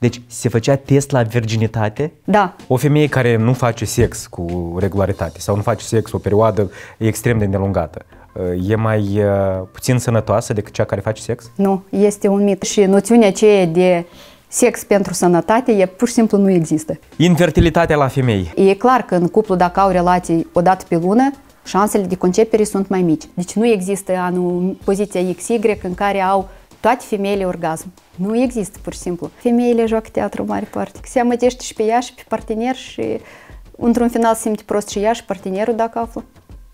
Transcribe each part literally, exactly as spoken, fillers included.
Deci se făcea test la virginitate? Da. O femeie care nu face sex cu regularitate sau nu face sex o perioadă extrem de îndelungată, e mai puțin sănătoasă decât cea care face sex? Nu, este un mit. Și noțiunea aceea de sex pentru sănătate, e pur și simplu nu există. Infertilitatea la femei. E clar că în cuplu, dacă au relații o dată pe lună, șansele de concepere sunt mai mici. Deci nu există anul, poziția X Y în care au toate femeile orgasm. Nu există, pur și simplu. Femeile joacă teatru în mare parte. Se amăgește și pe ea și pe partener și într-un final se simte prost și ea și partenerul dacă află.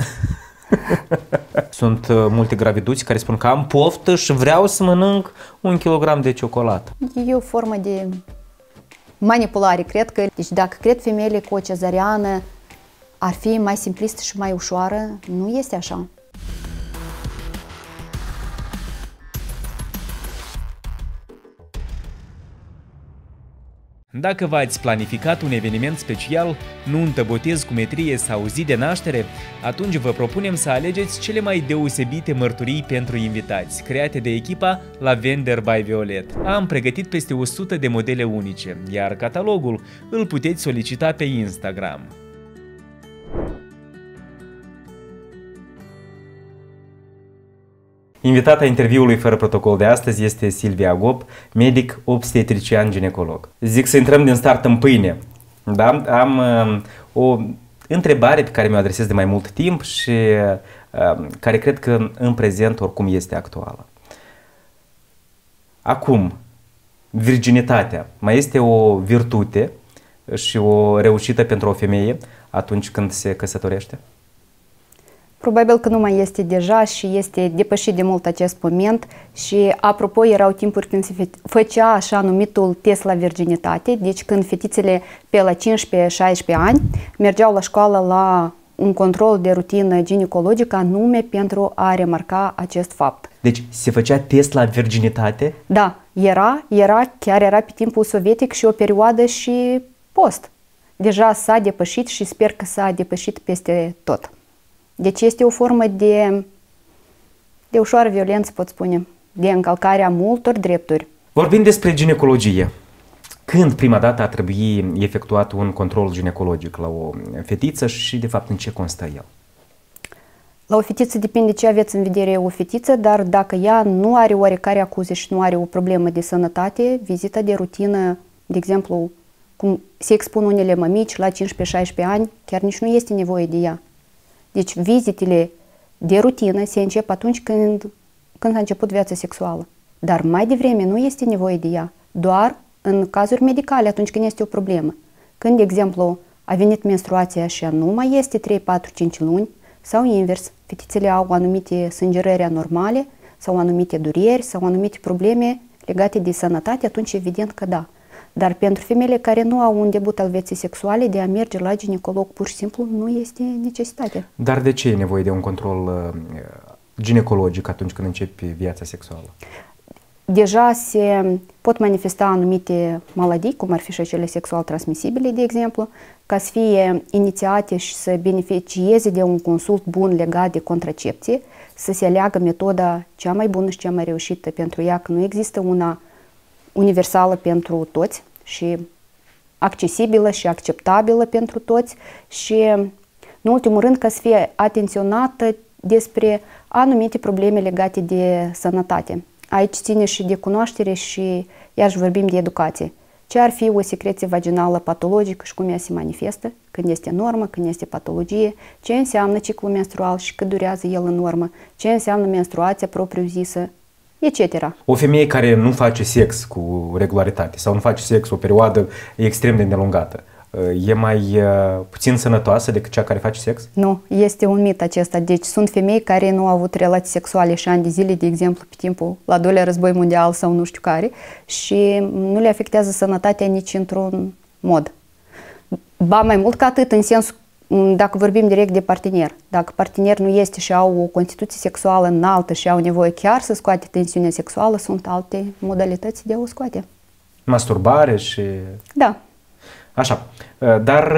Sunt uh, multe graviduți care spun că am poftă și vreau să mănânc un kilogram de ciocolată. E o formă de manipulare, cred că. Deci dacă cred femeile cu o cezariană ar fi mai simplistă și mai ușoară, nu este așa. Dacă v-ați planificat un eveniment special, nuntă, botez, cumetrie sau zi de naștere, atunci vă propunem să alegeți cele mai deosebite mărturii pentru invitați, create de echipa Lavender by Violet. Am pregătit peste o sută de modele unice, iar catalogul îl puteți solicita pe Instagram. Invitata interviului fără protocol de astăzi este Silvia Gop, medic obstetrician ginecolog. Zic să intrăm din start în pâine. Da? Am uh, o întrebare pe care mi-o adresez de mai mult timp și uh, care cred că în prezent oricum este actuală. Acum, virginitatea mai este o virtute și o reușită pentru o femeie atunci când se căsătorește? Probabil că nu mai este deja și este depășit de mult acest moment și, apropo, erau timpuri când se făcea așa numitul test la virginitate, deci când fetițele pe la cincisprezece șaisprezece ani mergeau la școală la un control de rutină ginecologică anume pentru a remarca acest fapt. Deci se făcea test la virginitate? Da, era, era, chiar era pe timpul sovietic și o perioadă și post. Deja s-a depășit și sper că s-a depășit peste tot. Deci este o formă de, de ușoară violență, pot spune, de încălcarea multor drepturi. Vorbim despre ginecologie. Când prima dată ar trebui efectuat un control ginecologic la o fetiță și, de fapt, în ce constă el? La o fetiță depinde ce aveți în vedere o fetiță, dar dacă ea nu are oarecare acuze și nu are o problemă de sănătate, vizita de rutină, de exemplu, cum se expun unele mămici la cincisprezece șaisprezece ani, chiar nici nu este nevoie de ea. Deci vizitele de rutină se încep atunci când, când a început viața sexuală. Dar mai devreme nu este nevoie de ea, doar în cazuri medicale, atunci când este o problemă. Când, de exemplu, a venit menstruația și nu mai este trei, patru, cinci luni, sau invers, fetițele au anumite sângerări anormale, sau anumite dureri, sau anumite probleme legate de sănătate, atunci evident că da. Dar pentru femeile care nu au un debut al vieții sexuale, de a merge la ginecolog pur și simplu nu este necesitate. Dar de ce e nevoie de un control uh, ginecologic atunci când începi viața sexuală? Deja se pot manifesta anumite maladii, cum ar fi și cele sexual transmisibile, de exemplu, ca să fie inițiate și să beneficieze de un consult bun legat de contracepție, să se aleagă metoda cea mai bună și cea mai reușită pentru ea, că nu există una universală pentru toți și accesibilă și acceptabilă pentru toți și, în ultimul rând, ca să fie atenționată despre anumite probleme legate de sănătate. Aici ține și de cunoaștere și, iarăși, vorbim de educație. Ce ar fi o secreție vaginală patologică și cum ea se manifestă, când este normă, când este patologie, ce înseamnă ciclul menstrual și cât durează el în normă, ce înseamnă menstruația propriu-zisă, et cetera. O femeie care nu face sex cu regularitate sau nu face sex o perioadă extrem de îndelungată, e mai puțin sănătoasă decât cea care face sex? Nu, este un mit acesta. Deci sunt femei care nu au avut relații sexuale și ani de zile, de exemplu, pe timpul la al doilea război mondial sau nu știu care, și nu le afectează sănătatea nici într-un mod. Ba mai mult ca atât, în sensul, dacă vorbim direct de partener, dacă partener nu este și au o constituție sexuală înaltă și au nevoie chiar să scoate tensiunea sexuală, sunt alte modalități de a o scoate. Masturbare și... Da. Așa, dar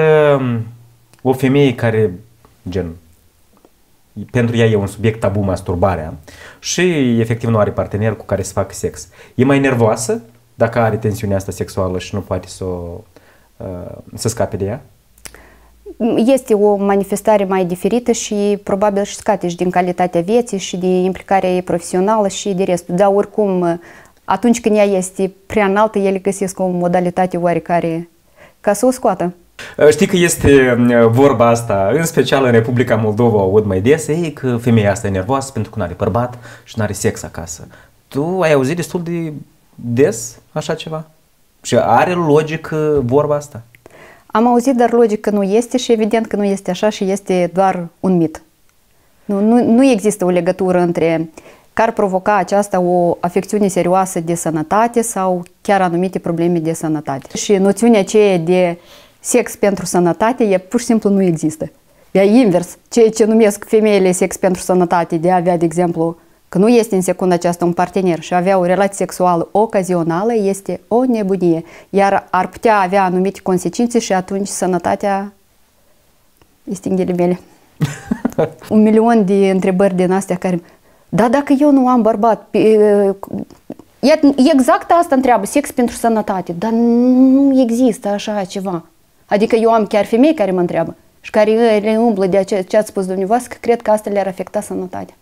o femeie care, gen, pentru ea e un subiect tabu masturbarea și efectiv nu are partener cu care să facă sex, e mai nervoasă dacă are tensiunea asta sexuală și nu poate să, să scape de ea? Este o manifestare mai diferită și probabil și scade și din calitatea vieții și din implicarea ei profesională și de restul. Dar oricum, atunci când ea este prea înaltă, ele găsesc o modalitate oarecare ca să o scoată. Știi că este vorba asta, în special în Republica Moldova, o aud mai des, e că femeia asta e nervoasă pentru că nu are bărbat și nu are sex acasă. Tu ai auzit destul de des așa ceva? Și are logică vorba asta? Am auzit, dar logic că nu este și evident că nu este așa și este doar un mit. Nu, nu, nu există o legătură între că ar provoca aceasta o afecțiune serioasă de sănătate sau chiar anumite probleme de sănătate. Și noțiunea aceea de sex pentru sănătate, e pur și simplu nu există. E invers. Ceea ce numesc femeile sex pentru sănătate, de a avea, de exemplu, că nu este în secunda aceasta un partener și avea o relație sexuală ocazională, este o nebunie. Iar ar putea avea anumite consecințe și atunci sănătatea este în ghilimele. Un milion de întrebări din astea care... Da, dacă eu nu am bărbat... Exact asta întreabă, sex pentru sănătate. Dar nu există așa ceva. Adică eu am chiar femei care mă întreabă și care le umblă de ce ați spus dumneavoastră, că cred că asta le-ar afecta sănătatea.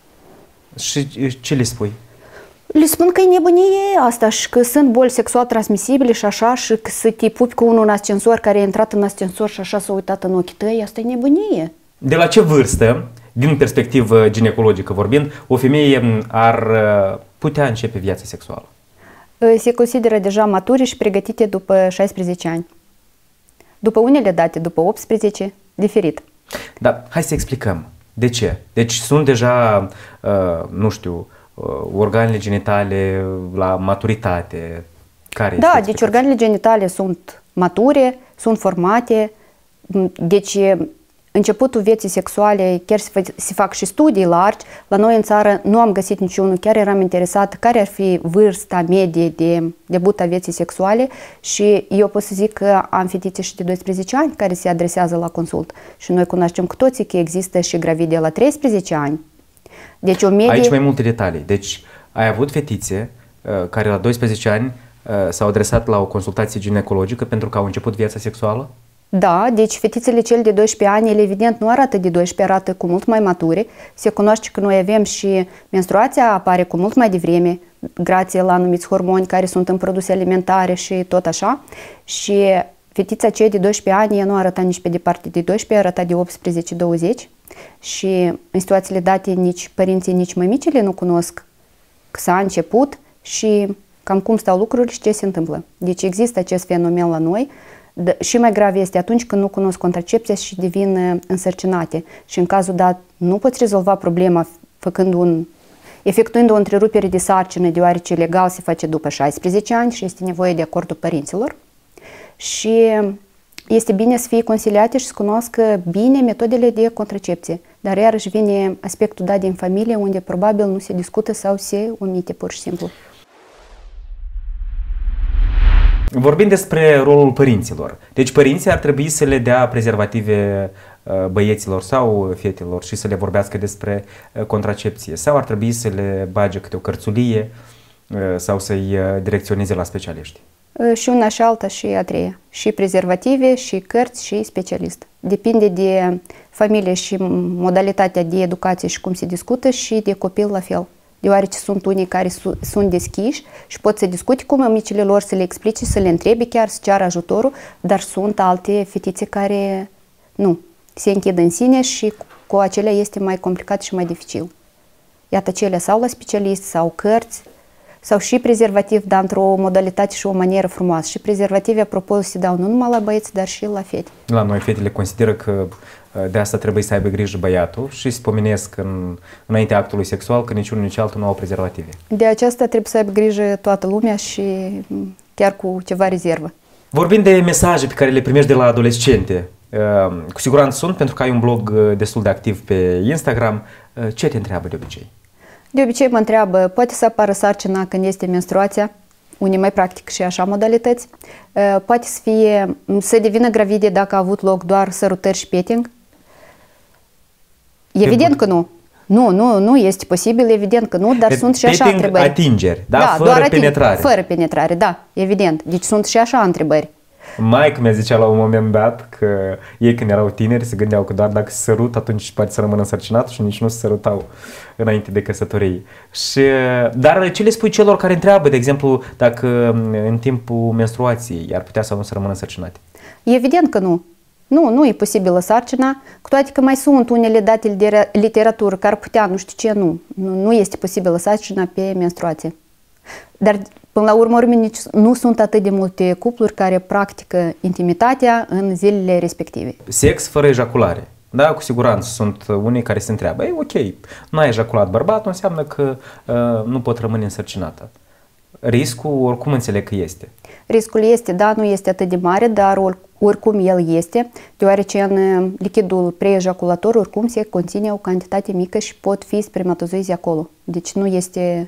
Și ce le spui? Le spun că e nebunie asta și că sunt boli sexual transmisibile și așa și că să te pupi cu unul în ascensor care a intrat în ascensor și așa s-a uitat în ochii tăi, asta e nebunie. De la ce vârstă, din perspectivă ginecologică vorbind, o femeie ar putea începe viața sexuală? Se consideră deja mature și pregătite după șaisprezece ani. După unele date, după optsprezece, diferit. Da, hai să explicăm. De ce? Deci sunt deja, uh, nu știu, uh, organele genitale la maturitate. Care da, deci organele genitale sunt mature, sunt formate, deci începutul vieții sexuale, chiar se fac și studii largi. La noi în țară nu am găsit niciunul, chiar eram interesat care ar fi vârsta medie de debut a vieții sexuale și eu pot să zic că am fetițe și de doisprezece ani care se adresează la consult și noi cunoaștem cu toții că există și gravide la treisprezece ani. Deci o medie... Aici mai multe detalii. Deci ai avut fetițe uh, care la doisprezece ani uh, s-au adresat la o consultație ginecologică pentru că au început viața sexuală? Da, deci fetițele cele de doisprezece ani, ele evident nu arată de doisprezece, arată cu mult mai mature. Se cunoaște că noi avem și menstruația apare cu mult mai devreme, grație la anumiți hormoni care sunt în produse alimentare și tot așa. Și fetița aceea de doisprezece ani, ea nu arăta nici pe departe de doisprezece, arăta de optsprezece douăzeci. Și în situațiile date nici părinții, nici mămicile nu cunosc că s-a început și cam cum stau lucrurile și ce se întâmplă. Deci există acest fenomen la noi. Și mai grav este atunci când nu cunosc contracepția și devin însărcinate. Și în cazul dat nu poți rezolva problema făcând un, efectuând o întrerupere de sarcină, deoarece legal se face după șaisprezece ani și este nevoie de acordul părinților. Și este bine să fie consiliate și să cunoască bine metodele de contracepție. Dar iarăși vine aspectul dat din familie unde probabil nu se discută sau se omite pur și simplu. Vorbim despre rolul părinților. Deci părinții ar trebui să le dea prezervative băieților sau fetelor și să le vorbească despre contracepție. Sau ar trebui să le bage câte o cărțulie sau să-i direcționeze la specialiști. Și una și alta și a treia. Și prezervative, și cărți, și specialist. Depinde de familie și modalitatea de educație și cum se discută și de copil la fel. Deoarece sunt unii care su sunt deschiși și pot să discute cu mămicile lor, să le explice, să le întrebe chiar, să ceară ajutorul, dar sunt alte fetițe care nu, se închid în sine și cu acelea este mai complicat și mai dificil. Iată, cele sau la specialist, sau cărți, sau și prezervativ, dar într-o modalitate și o manieră frumoasă. Și prezervative, apropo, se dau nu numai la băieți, dar și la fete. La noi fetele consideră că de asta trebuie să aibă grijă băiatul și se pomenesc în, înaintea actului sexual că niciunul nici altul nu au prezervative. De aceasta trebuie să aibă grijă toată lumea și chiar cu ceva rezervă. Vorbind de mesaje pe care le primești de la adolescente, cu siguranță sunt, pentru că ai un blog destul de activ pe Instagram, ce te întreabă de obicei? De obicei mă întreabă, poate să apară sarcina când este menstruația, unii mai practic și așa modalități, poate să fie, să devină gravide dacă a avut loc doar sărutări și petting. Evident că nu. Nu, nu, nu este posibil, evident că nu, dar de sunt și așa întrebări. Atingeri, da? Da, Fără doar penetrare. Ating, fără penetrare, da, evident. Deci sunt și așa întrebări. Maica mi-a zicea la un moment dat că ei când erau tineri se gândeau că doar dacă se sărut atunci poate să rămână însărcinat și nici nu se sărutau înainte de căsătorie. Și, dar ce le spui celor care întreabă, de exemplu, dacă în timpul menstruației ar putea sau nu să rămână însărcinate? Evident că nu. Nu, nu e posibilă sarcina, cu toate că mai sunt unele date de literatură care ar putea, nu știu ce, nu. Nu, nu este posibilă sarcina pe menstruație. Dar până la urmă, nici nu sunt atât de multe cupluri care practică intimitatea în zilele respective. Sex fără ejaculare. Da, cu siguranță sunt unii care se întreabă, ei, ok, nu ai ejaculat bărbatul, înseamnă că uh, nu pot rămâne însărcinată. Riscul oricum înțeleg că este. Riscul este, da, nu este atât de mare, dar or, oricum el este, deoarece în lichidul preejaculator oricum se conține o cantitate mică și pot fi spermatozoizi acolo. Deci nu este...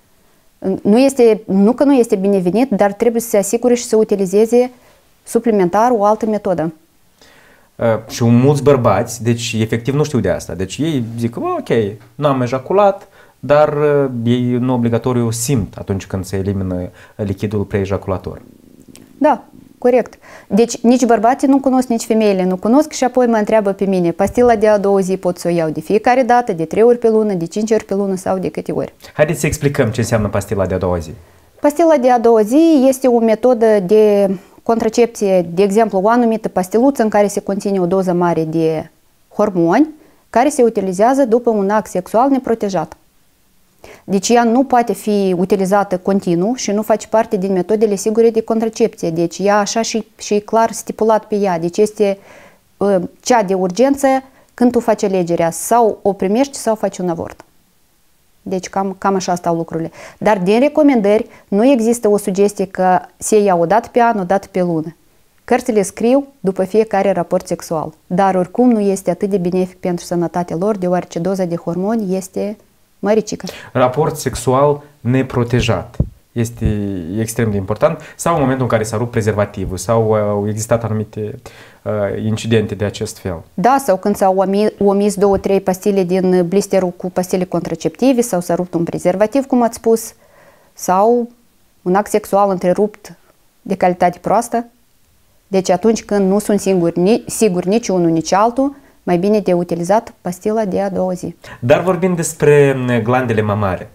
Nu, este, nu că nu este binevenit, dar trebuie să se asigure și să utilizeze suplimentar o altă metodă. Uh, și mulți bărbați, deci efectiv nu știu de asta. Deci ei zic, ok, nu am ejaculat, dar uh, ei nu obligatoriu simt atunci când se elimină lichidul preejaculator. Da, corect. Deci nici bărbații nu cunosc, nici femeile nu cunosc și apoi mă întreabă pe mine, pastila de a doua zi pot să o iau de fiecare dată, de trei ori pe lună, de cinci ori pe lună sau de câte ori? Haideți să explicăm ce înseamnă pastila de a doua zi. Pastila de a doua zi este o metodă de contracepție, de exemplu, o anumită pastiluță în care se conține o doză mare de hormoni care se utilizează după un act sexual neprotejat. Deci ea nu poate fi utilizată continuu și nu face parte din metodele sigure de contracepție. Deci ea așa și, și clar stipulat pe ea. Deci este uh, cea de urgență când tu faci alegerea. Sau o primești sau faci un avort. Deci cam, cam așa stau lucrurile. Dar din recomandări nu există o sugestie că se ia o dată pe an, o dată pe lună. Cărțile scriu după fiecare raport sexual. Dar oricum nu este atât de benefic pentru sănătatea lor, deoarece doza de hormoni este măricică. Raport sexual neprotejat este extrem de important, sau în momentul în care s-a rupt prezervativul sau au existat anumite uh, incidente de acest fel. Da, sau când s-au omis două, trei pastile din blisterul cu pastile contraceptive sau s-a rupt un prezervativ, cum ați spus, sau un act sexual întrerupt de calitate proastă. Deci atunci când nu sunt singuri, ni, sigur nici unul, nici altul, mai bine de utilizat pastila de a doua zi. Dar vorbim despre glandele mamare.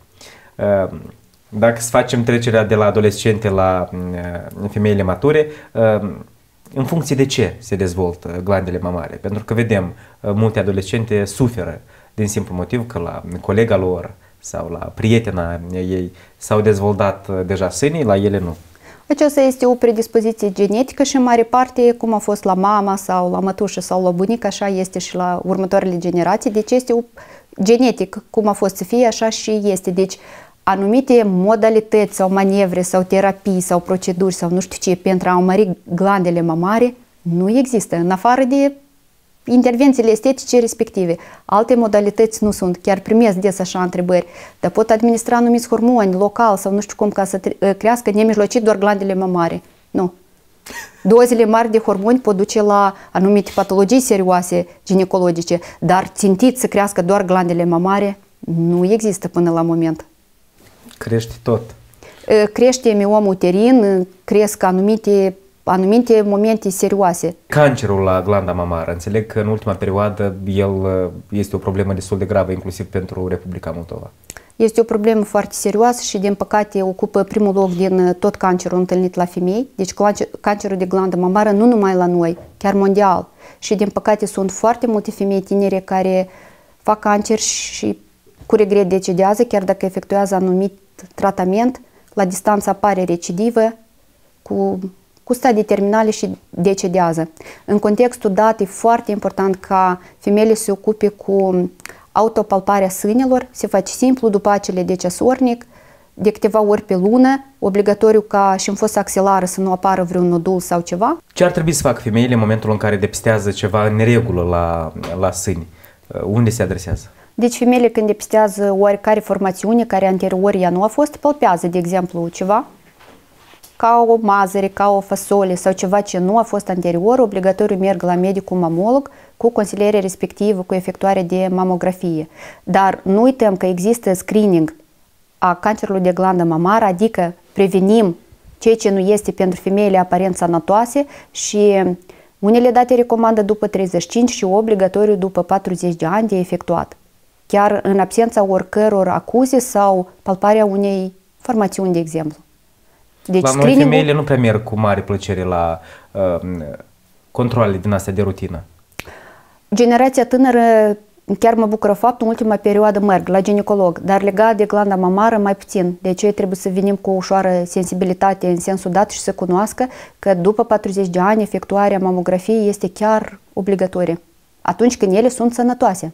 Dacă să facem trecerea de la adolescente la femeile mature, în funcție de ce se dezvoltă glandele mamare? Pentru că vedem, multe adolescente suferă din simplu motiv că la colega lor sau la prietena ei s-au dezvoltat deja sânii, la ele nu. Aceasta este o predispoziție genetică și în mare parte, cum a fost la mama sau la mătușă sau la bunică, așa este și la următoarele generații. Deci este o genetic, cum a fost să fie, așa și este. Deci anumite modalități sau manevre sau terapii sau proceduri sau nu știu ce pentru a mări glandele mamare nu există, în afară de intervențiile estetice respective. Alte modalități nu sunt. Chiar primesc des așa întrebări. Dar pot administra anumiți hormoni local sau nu știu cum ca să crească nemijlocit doar glandele mamare. Nu. Dozele mari de hormoni pot duce la anumite patologii serioase ginecologice, dar țintit să crească doar glandele mamare nu există până la moment. Crește tot. Crește miom uterin, cresc anumite anumite momente serioase. Cancerul la glanda mamară, înțeleg că în ultima perioadă el este o problemă destul de gravă, inclusiv pentru Republica Moldova. Este o problemă foarte serioasă și, din păcate, ocupă primul loc din tot cancerul întâlnit la femei. Deci cancerul de glandă mamară nu numai la noi, chiar mondial. Și, din păcate, sunt foarte multe femei tinere care fac cancer și cu regret decedează, chiar dacă efectuează anumit tratament, la distanță apare recidivă cu cu stadii terminale și decedează. În contextul dat, e foarte important ca femeile să se ocupe cu autopalparea sânelor, se face simplu după acele de ceasornic, de câteva ori pe lună, obligatoriu ca și în fosă axilară să nu apară vreun nodul sau ceva. Ce ar trebui să facă femeile în momentul în care depistează ceva în neregulă la, la sâni? Unde se adresează? Deci femeile când depistează oarecare formațiune care anterior ea nu a fost, palpează, de exemplu, ceva ca o mazăre, ca o fasole sau ceva ce nu a fost anterior, obligatoriu merg la medicul mamolog cu consiliere respectivă, cu efectuare de mamografie. Dar nu uităm că există screening a cancerului de glandă mamară, adică prevenim ceea ce nu este pentru femeile aparent sănătoase și unele date recomandă după treizeci și cinci și obligatoriu după patruzeci de ani de efectuat, chiar în absența oricăror acuze sau palparea unei formațiuni, de exemplu. Deci, la noi femeile nu prea merg cu mare plăcere la uh, controle din astea de rutină. Generația tânără, chiar mă bucură faptul, în ultima perioadă merg la ginecolog, dar legat de glanda mamară mai puțin. De aceea trebuie să venim cu o ușoară sensibilitate în sensul dat și să cunoască că după patruzeci de ani efectuarea mamografiei este chiar obligatorie, atunci când ele sunt sănătoase.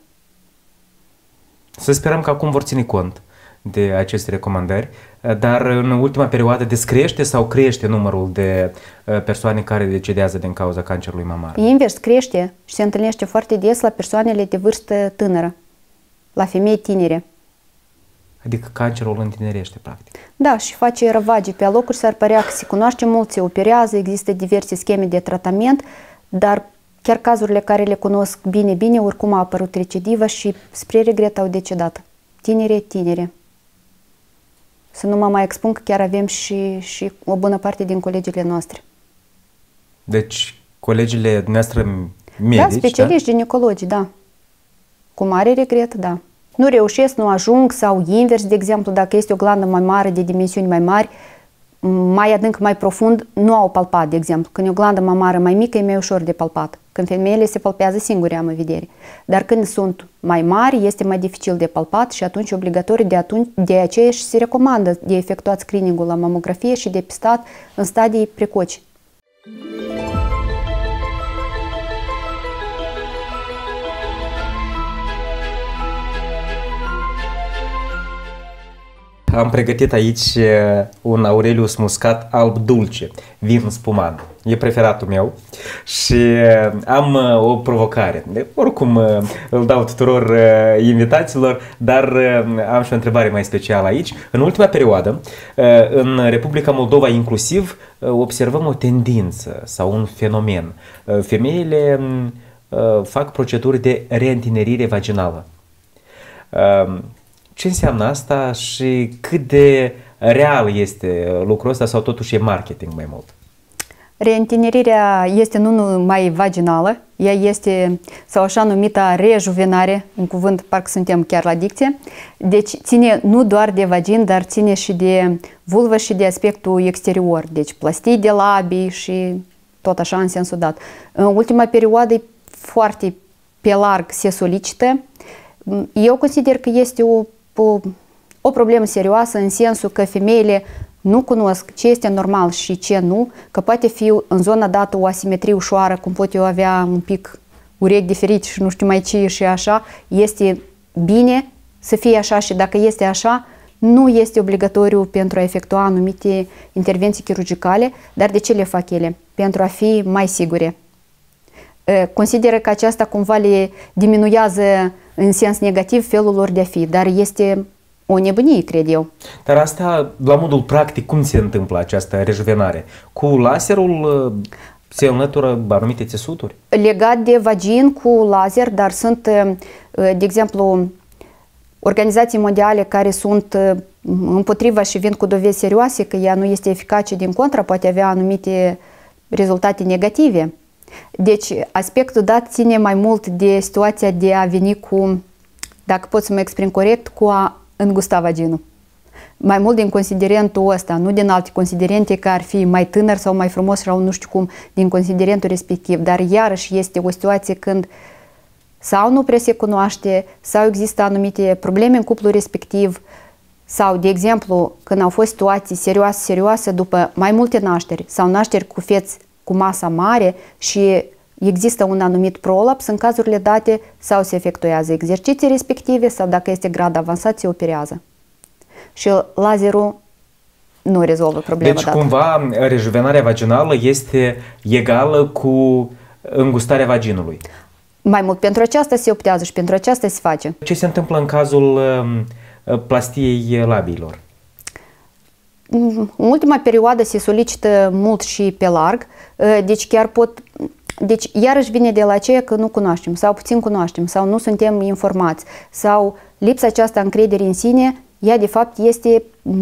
Să sperăm că acum vor ține cont de aceste recomandări, dar în ultima perioadă descrește sau crește numărul de persoane care decedează din cauza cancerului mamar? Invers, crește și se întâlnește foarte des la persoanele de vârstă tânără, la femei tinere. Adică cancerul întinerește, practic. Da, și face ravagii. Pe alocuri s-ar părea că se cunoaște mult, se operează, există diverse scheme de tratament, dar chiar cazurile care le cunosc bine, bine, oricum a apărut recidivă și spre regret au decedat. Tinere, tinere. Să nu mă mai expun că chiar avem și, și o bună parte din colegile noastre. Deci, colegile noastre medici, da? Specialiști, da? Ginecologi, da. Cu mare regret, da. Nu reușesc, nu ajung sau invers, de exemplu, dacă este o glandă mai mare, de dimensiuni mai mari, mai adânc, mai profund, nu au palpat, de exemplu. Când e o glandă mamară mai mică, e mai ușor de palpat. Când femeile se palpează singure, am în vedere. Dar când sunt mai mari, este mai dificil de palpat și atunci obligatoriu de, atunci, de aceea și se recomandă de efectuat screening-ul la mamografie și depistat în stadii precoci. Am pregătit aici un Aurelius muscat alb dulce, vin spumant. E preferatul meu și am o provocare. Oricum îl dau tuturor invitaților, dar am și o întrebare mai specială aici. În ultima perioadă, în Republica Moldova inclusiv, observăm o tendință sau un fenomen. Femeile fac proceduri de reîntinerire vaginală. Ce înseamnă asta și cât de real este lucrul ăsta sau totuși e marketing mai mult? Reîntinerirea este nu numai vaginală, ea este sau așa numită rejuvenare, un cuvânt parcă suntem chiar la dicție, deci ține nu doar de vagin, dar ține și de vulvă și de aspectul exterior, deci plastii de labii și tot așa în sensul dat. În ultima perioadă foarte pe larg se solicită. Eu consider că este o O, o problemă serioasă în sensul că femeile nu cunosc ce este normal și ce nu, că poate fi în zona dată o asimetrie ușoară, cum pot eu avea un pic urechi diferite și nu știu mai ce și așa, este bine să fie așa și dacă este așa, nu este obligatoriu pentru a efectua anumite intervenții chirurgicale, dar de ce le fac ele? Pentru a fi mai sigure. Consideră că aceasta cumva le diminuează în sens negativ felul lor de a fi, dar este o nebunie, cred eu. Dar asta, la modul practic, cum se întâmplă această rejuvenare? Cu laserul se înlătură anumite țesuturi? Legat de vagin cu laser, dar sunt, de exemplu, organizații mondiale care sunt împotriva și vin cu dovezi serioase că ea nu este eficace, din contră, poate avea anumite rezultate negative. Deci, aspectul dat ține mai mult de situația de a veni cu, dacă pot să mă exprim corect, cu a îngusta vaginul. Mai mult din considerentul ăsta, nu din alte considerente că ar fi mai tânăr sau mai frumos sau nu știu cum, din considerentul respectiv. Dar iarăși este o situație când sau nu prea se cunoaște, sau există anumite probleme în cuplul respectiv, sau, de exemplu, când au fost situații serioase, serioase după mai multe nașteri sau nașteri cu feți cu masa mare și există un anumit prolaps, în cazurile date sau se efectuează exerciții respective sau dacă este grad avansat se operează. Și laserul nu rezolvă problema Deci dată. cumva rejuvenarea vaginală este egală cu îngustarea vaginului. Mai mult pentru aceasta se optează și pentru aceasta se face. Ce se întâmplă în cazul plastiei labiilor? în ultima perioadă se solicită mult și pe larg, deci chiar pot, deci iarăși vine de la aceea că nu cunoaștem sau puțin cunoaștem sau nu suntem informați sau lipsa aceasta încrederii în sine, ea de fapt este,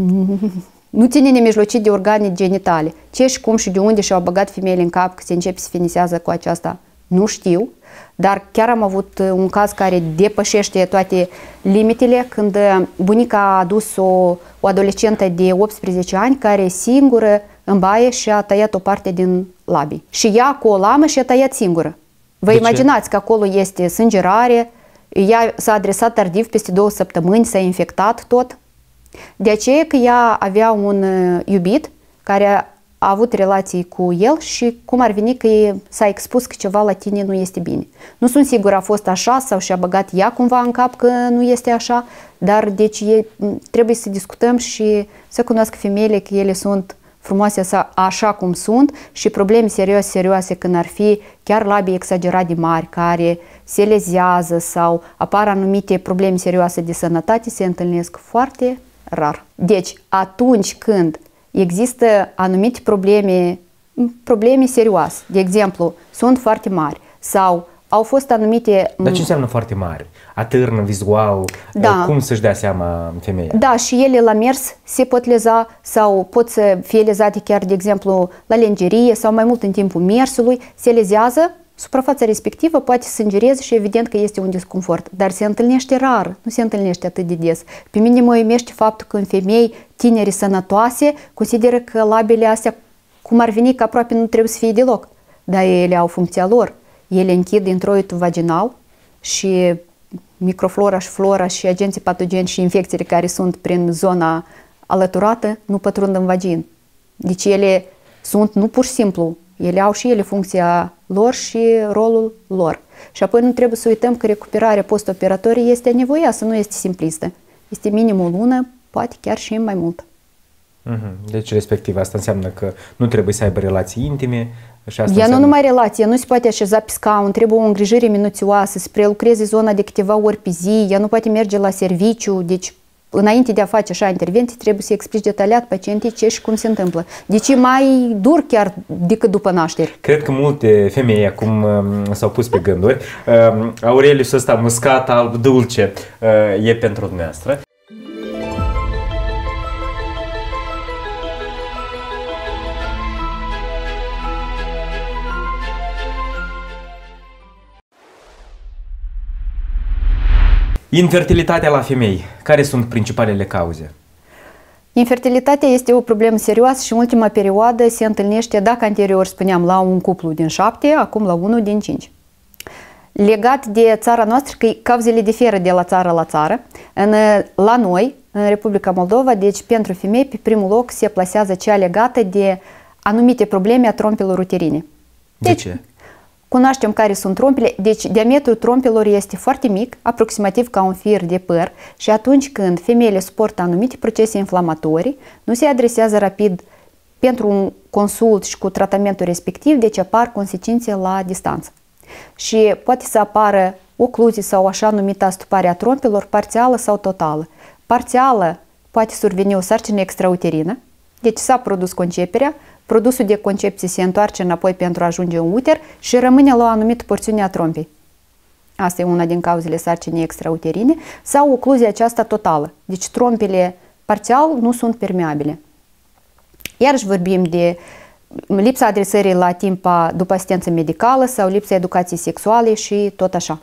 nu ține nemijlocit de organe genitale. Ce și cum și de unde și-au băgat femeile în cap că se începe să finisează cu aceasta, nu știu. Dar chiar am avut un caz care depășește toate limitele când bunica a adus o, o adolescentă de optsprezece ani care singură în baie și-a tăiat o parte din labii. Și ea cu o lamă și-a tăiat singură. Vă de imaginați ce? Că acolo este sângerare, ea s-a adresat tardiv, peste două săptămâni s-a infectat tot. De aceea că ea avea un iubit care a avut relații cu el și cum ar veni că s-a expus că ceva la tine nu este bine. Nu sunt sigură a fost așa sau și-a băgat ea cumva în cap că nu este așa, dar deci e, trebuie să discutăm și să cunoască femeile că ele sunt frumoase așa cum sunt și probleme serioase, serioase când ar fi chiar labii exagerat de mari care se lezează sau apar anumite probleme serioase de sănătate, se întâlnesc foarte rar. Deci atunci când există anumite probleme, probleme serioase, de exemplu, sunt foarte mari sau au fost anumite... Dar ce înseamnă foarte mari? Atârnă, vizual, da. Cum să-și dea seama femeia? Da, și ele la mers se pot leza sau pot să fie lezate chiar, de exemplu, la lenjerie sau mai mult în timpul mersului, se lezează, suprafața respectivă poate să sângereze și evident că este un disconfort, dar se întâlnește rar, nu se întâlnește atât de des. Pe mine mă uimește faptul că în femei tineri sănătoase consideră că labele astea, cum ar veni, că aproape nu trebuie să fie deloc, dar ele au funcția lor. Ele închid introitul vaginal și microflora și flora și agenții patogeni și infecțiile care sunt prin zona alăturată nu pătrund în vagin. Deci ele sunt nu pur și simplu, ele au și ele funcția lor și rolul lor. Și apoi nu trebuie să uităm că recuperarea post-operatorie este nevoioasă, nu este simplistă. Este minim o lună, poate chiar și mai mult. Deci, respectiv, asta înseamnă că nu trebuie să aibă relații intime. Și asta ea înseamnă... nu numai relație, nu se poate așeza pe scaun, trebuie o îngrijire minuțioasă, să prelucreze zona de câteva ori pe zi, ea nu poate merge la serviciu, deci înainte de a face așa intervenții trebuie să explici detaliat pacientei ce și cum se întâmplă. Deci e mai dur chiar decât după naștere. Cred că multe femei acum um, s-au pus pe gânduri. Um, Aurelius ăsta muscat, alb, dulce, uh, e pentru dumneavoastră. Infertilitatea la femei. Care sunt principalele cauze? Infertilitatea este o problemă serioasă și în ultima perioadă se întâlnește, dacă anterior spuneam, la un cuplu din șapte, acum la unul din cinci. Legat de țara noastră, că cauzele diferă de la țară la țară, în, la noi, în Republica Moldova, deci pentru femei, pe primul loc se plasează cea legată de anumite probleme a trompelor uterine. Deci, de ce? Cunoaștem care sunt trompele, deci diametrul trompelor este foarte mic, aproximativ ca un fir de păr și atunci când femeile suportă anumite procese inflamatorii, nu se adresează rapid pentru un consult și cu tratamentul respectiv, deci apar consecințe la distanță. Și poate să apară ocluzii sau așa numită astupare a trompelor parțială sau totală. Parțială poate surveni o sarcină extrauterină, deci s-a produs conceperea, produsul de concepție se întoarce înapoi pentru a ajunge în uter și rămâne la o anumită porțiune a trompei. Asta e una din cauzele sarcinii extrauterine sau ocluzia aceasta totală. Deci trompele parțial nu sunt permeabile. Iarăși vorbim de lipsa adresării la timp după asistență medicală sau lipsa educației sexuale și tot așa.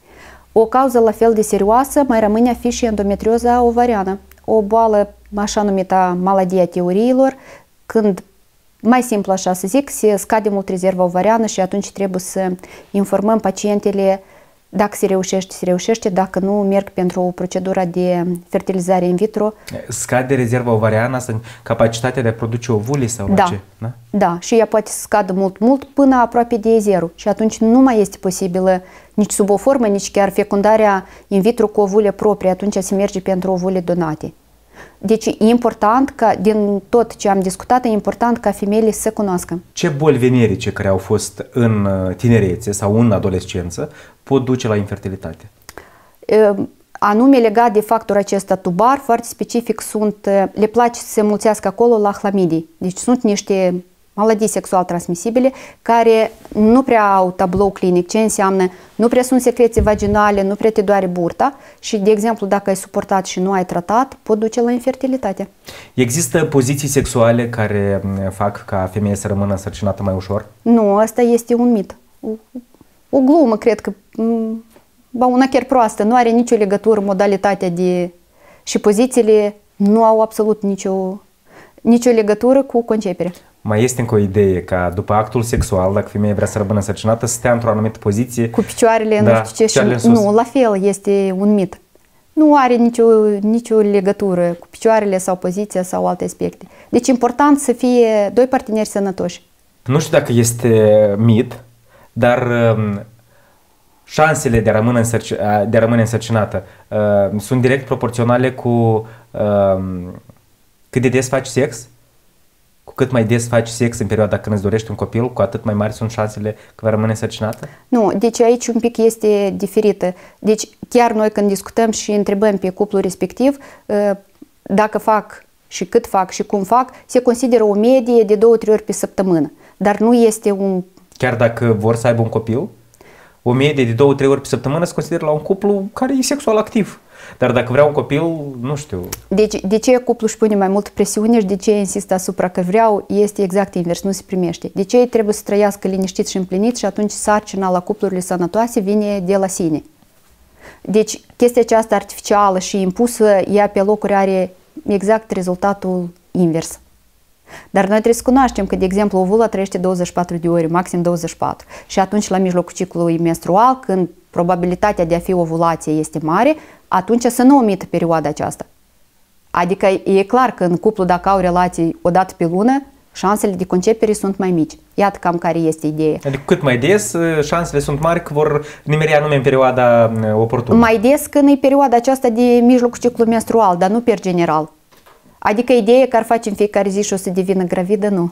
O cauză la fel de serioasă mai rămâne a fi și endometrioza ovariană, o boală așa numită maladia teoriilor, când mai simplu așa să zic, se scade mult rezerva ovariană și atunci trebuie să informăm pacientele dacă se reușește, se reușește, dacă nu merg pentru o procedură de fertilizare in vitro. Scade rezerva ovariană, capacitatea de a produce ovule sau da. ce? Da? Da, și ea poate să scadă mult, mult până aproape de zero și atunci nu mai este posibilă nici sub o formă, nici chiar fecundarea in vitro cu ovule proprii, atunci se merge pentru ovule donate. Deci e important ca, din tot ce am discutat, e important ca femeile să cunoască. Ce boli venerice care au fost în tinerețe sau în adolescență pot duce la infertilitate? anume legat de factorul acesta tubar, foarte specific sunt, le place să se mulțească acolo la hlamidii. Deci sunt niște maladii sexual transmisibile care nu prea au tablou clinic, ce înseamnă nu prea sunt secreții vaginale, nu prea te doare burta și, de exemplu, dacă ai suportat și nu ai tratat, pot duce la infertilitate. Există poziții sexuale care fac ca femeia să rămână însărcinată mai ușor? Nu, asta este un mit. O, o glumă, cred că, ba, una chiar proastă, nu are nicio legătură modalitatea de... și pozițiile nu au absolut nicio, nicio legătură cu conceperea. Mai este încă o idee ca după actul sexual, dacă femeia vrea să rămână însărcinată, să stea într-o anumită poziție. Cu picioarele, da, nu știu ce, și nu, la fel, este un mit. Nu are nicio, nicio legătură cu picioarele sau poziția sau alte aspecte. Deci important să fie doi parteneri sănătoși. Nu știu dacă este mit, dar um, șansele de a rămâne, însărci, de a rămâne însărcinată uh, sunt direct proporționale cu uh, cât de des faci sex. Cu cât mai des faci sex în perioada când îți dorești un copil, cu atât mai mari sunt șansele că va rămâne însărcinată? Nu, deci aici un pic este diferită. Deci chiar noi când discutăm și întrebăm pe cuplul respectiv dacă fac și cât fac și cum fac, se consideră o medie de două-trei ori pe săptămână. Dar nu este un... Chiar dacă vor să aibă un copil, o medie de două-trei ori pe săptămână se consideră la un cuplu care e sexual activ. Dar dacă vreau un copil, nu știu... Deci, de ce cuplul își pune mai multă presiune și de ce insistă asupra că vreau, este exact invers, nu se primește. De ce ei trebuie să trăiască liniștit și împlinit și atunci sarcina la cuplurile sănătoase vine de la sine. Deci, chestia aceasta artificială și impusă, ea pe locuri are exact rezultatul invers. Dar noi trebuie să cunoaștem că, de exemplu, ovula trăiește douăzeci și patru de ore, maxim douăzeci și patru. Și atunci, la mijlocul ciclului menstrual, când probabilitatea de a fi ovulație este mare, atunci să nu omită perioada aceasta. Adică e clar că în cuplu, dacă au relații o dată pe lună, șansele de concepere sunt mai mici. Iată cam care este ideea. Adică cât mai des, șansele sunt mari că vor nimeri anume în perioada oportună. Mai des când e perioada aceasta de mijlocul ciclului menstrual, dar nu per general. Adică ideea că ar face în fiecare zi și o să devină gravidă, nu.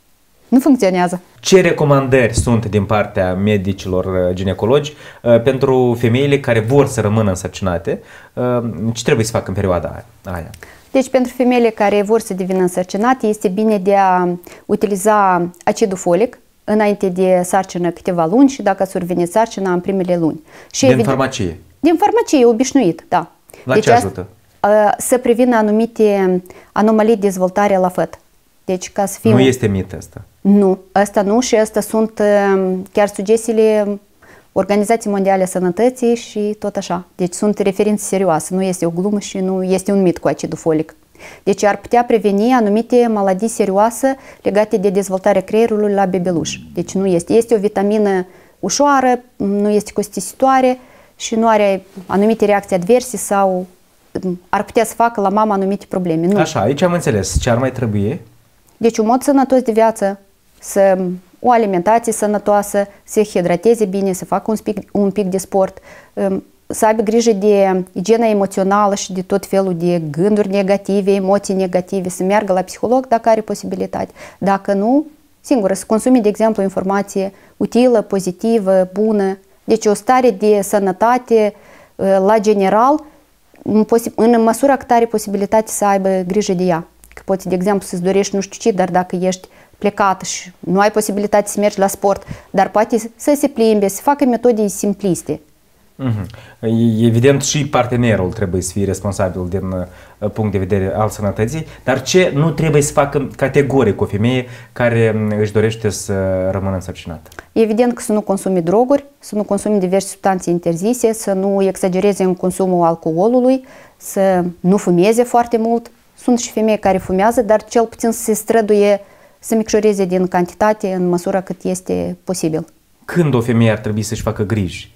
Nu funcționează. Ce recomandări sunt din partea medicilor ginecologi uh, pentru femeile care vor să rămână însărcinate? Uh, ce trebuie să facă în perioada aia? Deci pentru femeile care vor să devină însărcinate este bine de a utiliza acidul folic înainte de sarcină câteva luni și dacă survine sarcina în primele luni. Și din evident, farmacie? Din farmacie, obișnuit, da. La deci ce ajută? A, să prevină anumite anomalii de dezvoltare la făt. Deci, ca să fie nu un... este mit asta? Nu, asta nu și asta sunt chiar sugestiile Organizației Mondiale a Sănătății și tot așa. Deci sunt referințe serioase, nu este o glumă și nu este un mit cu acidul folic. Deci ar putea preveni anumite maladii serioase legate de dezvoltarea creierului la bebeluș. Deci nu este. Este o vitamină ușoară, nu este costisitoare și nu are anumite reacții adverse sau ar putea să facă la mama anumite probleme. Nu. Așa, aici am înțeles. Ce ar mai trebui? Deci un mod sănătos de viață, să, o alimentație sănătoasă, să hidrateze bine, să facă un pic, un pic de sport, să aibă grijă de igiena emoțională și de tot felul de gânduri negative, emoții negative, să meargă la psiholog dacă are posibilitate. Dacă nu, singură, să consume, de exemplu, informație utilă, pozitivă, bună. Deci o stare de sănătate la general, în măsura cât are posibilitate să aibă grijă de ea. Că poți, de exemplu, să-ți dorești nu știu ce, dar dacă ești plecat și nu ai posibilitate să mergi la sport, dar poate să se plimbe, să facă metode simpliste. Mm-hmm. Evident și partenerul trebuie să fie responsabil din uh, punct de vedere al sănătății, dar ce nu trebuie să facă categoric o femeie care își dorește să rămână însărcinată? Evident că să nu consumi droguri, să nu consumi diverse substanțe interzise, să nu exagereze în consumul alcoolului, să nu fumeze foarte mult. Sunt și femei care fumează, dar cel puțin să se străduie să micșoreze din cantitate în măsura cât este posibil. Când o femeie ar trebui să-și facă griji?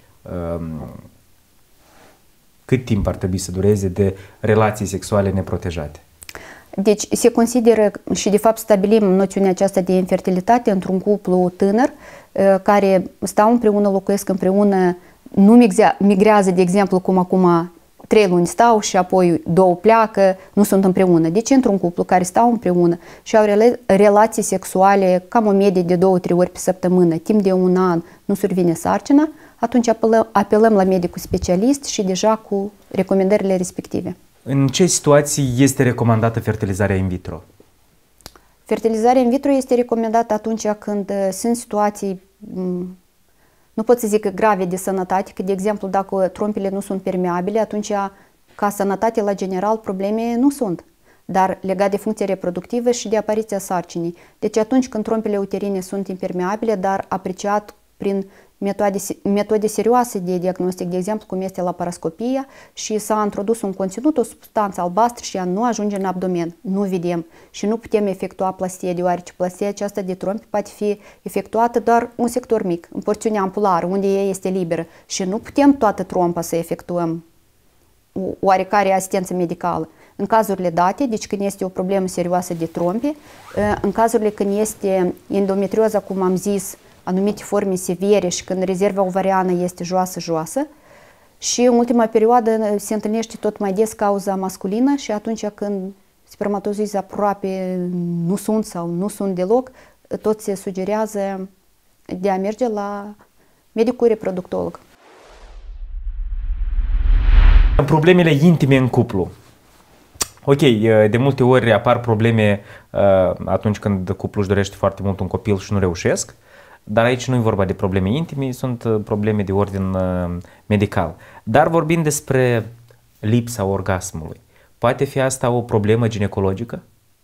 Cât timp ar trebui să dureze de relații sexuale neprotejate? Deci se consideră și de fapt stabilim noțiunea aceasta de infertilitate într-un cuplu tânăr care stau împreună, locuiesc împreună, nu migrează, de exemplu, cum acum trei luni stau și apoi două pleacă, nu sunt împreună. Deci într-un cuplu care stau împreună și au rela relații sexuale cam o medie de două-trei ori pe săptămână, timp de un an nu survine sarcina, atunci apelăm, apelăm la medicul specialist și deja cu recomandările respective. În ce situații este recomandată fertilizarea in vitro? Fertilizarea in vitro este recomandată atunci când sunt situații, nu pot să zic grave de sănătate, că de exemplu dacă trompile nu sunt permeabile, atunci ca sănătate la general probleme nu sunt, dar legat de funcție reproductivă și de apariția sarcinii. Deci atunci când trompile uterine sunt impermeabile, dar apreciat prin metode, metode serioase de diagnostic, de exemplu cum este laparoscopia, și s-a introdus un conținut, o substanță albastră și ea nu ajunge în abdomen, nu vedem și nu putem efectua plastie, deoarece plastia aceasta de trompi poate fi efectuată doar un sector mic, în porțiunea ampulară, unde ea este liberă și nu putem toată trompa să efectuăm oarecare asistență medicală. În cazurile date, deci când este o problemă serioasă de trompe, în cazurile când este endometrioza, cum am zis, anumite forme severe și când rezerva ovariană este joasă-joasă, și în ultima perioadă se întâlnește tot mai des cauza masculină și atunci când spermatozoizi aproape nu sunt sau nu sunt deloc, tot se sugerează de a merge la medicul reproductolog. Problemele intime în cuplu. Ok, de multe ori apar probleme atunci când cuplul își dorește foarte mult un copil și nu reușesc, dar aici nu e vorba de probleme intime, sunt probleme de ordin medical. Dar vorbind despre lipsa orgasmului, poate fi asta o problemă ginecologică?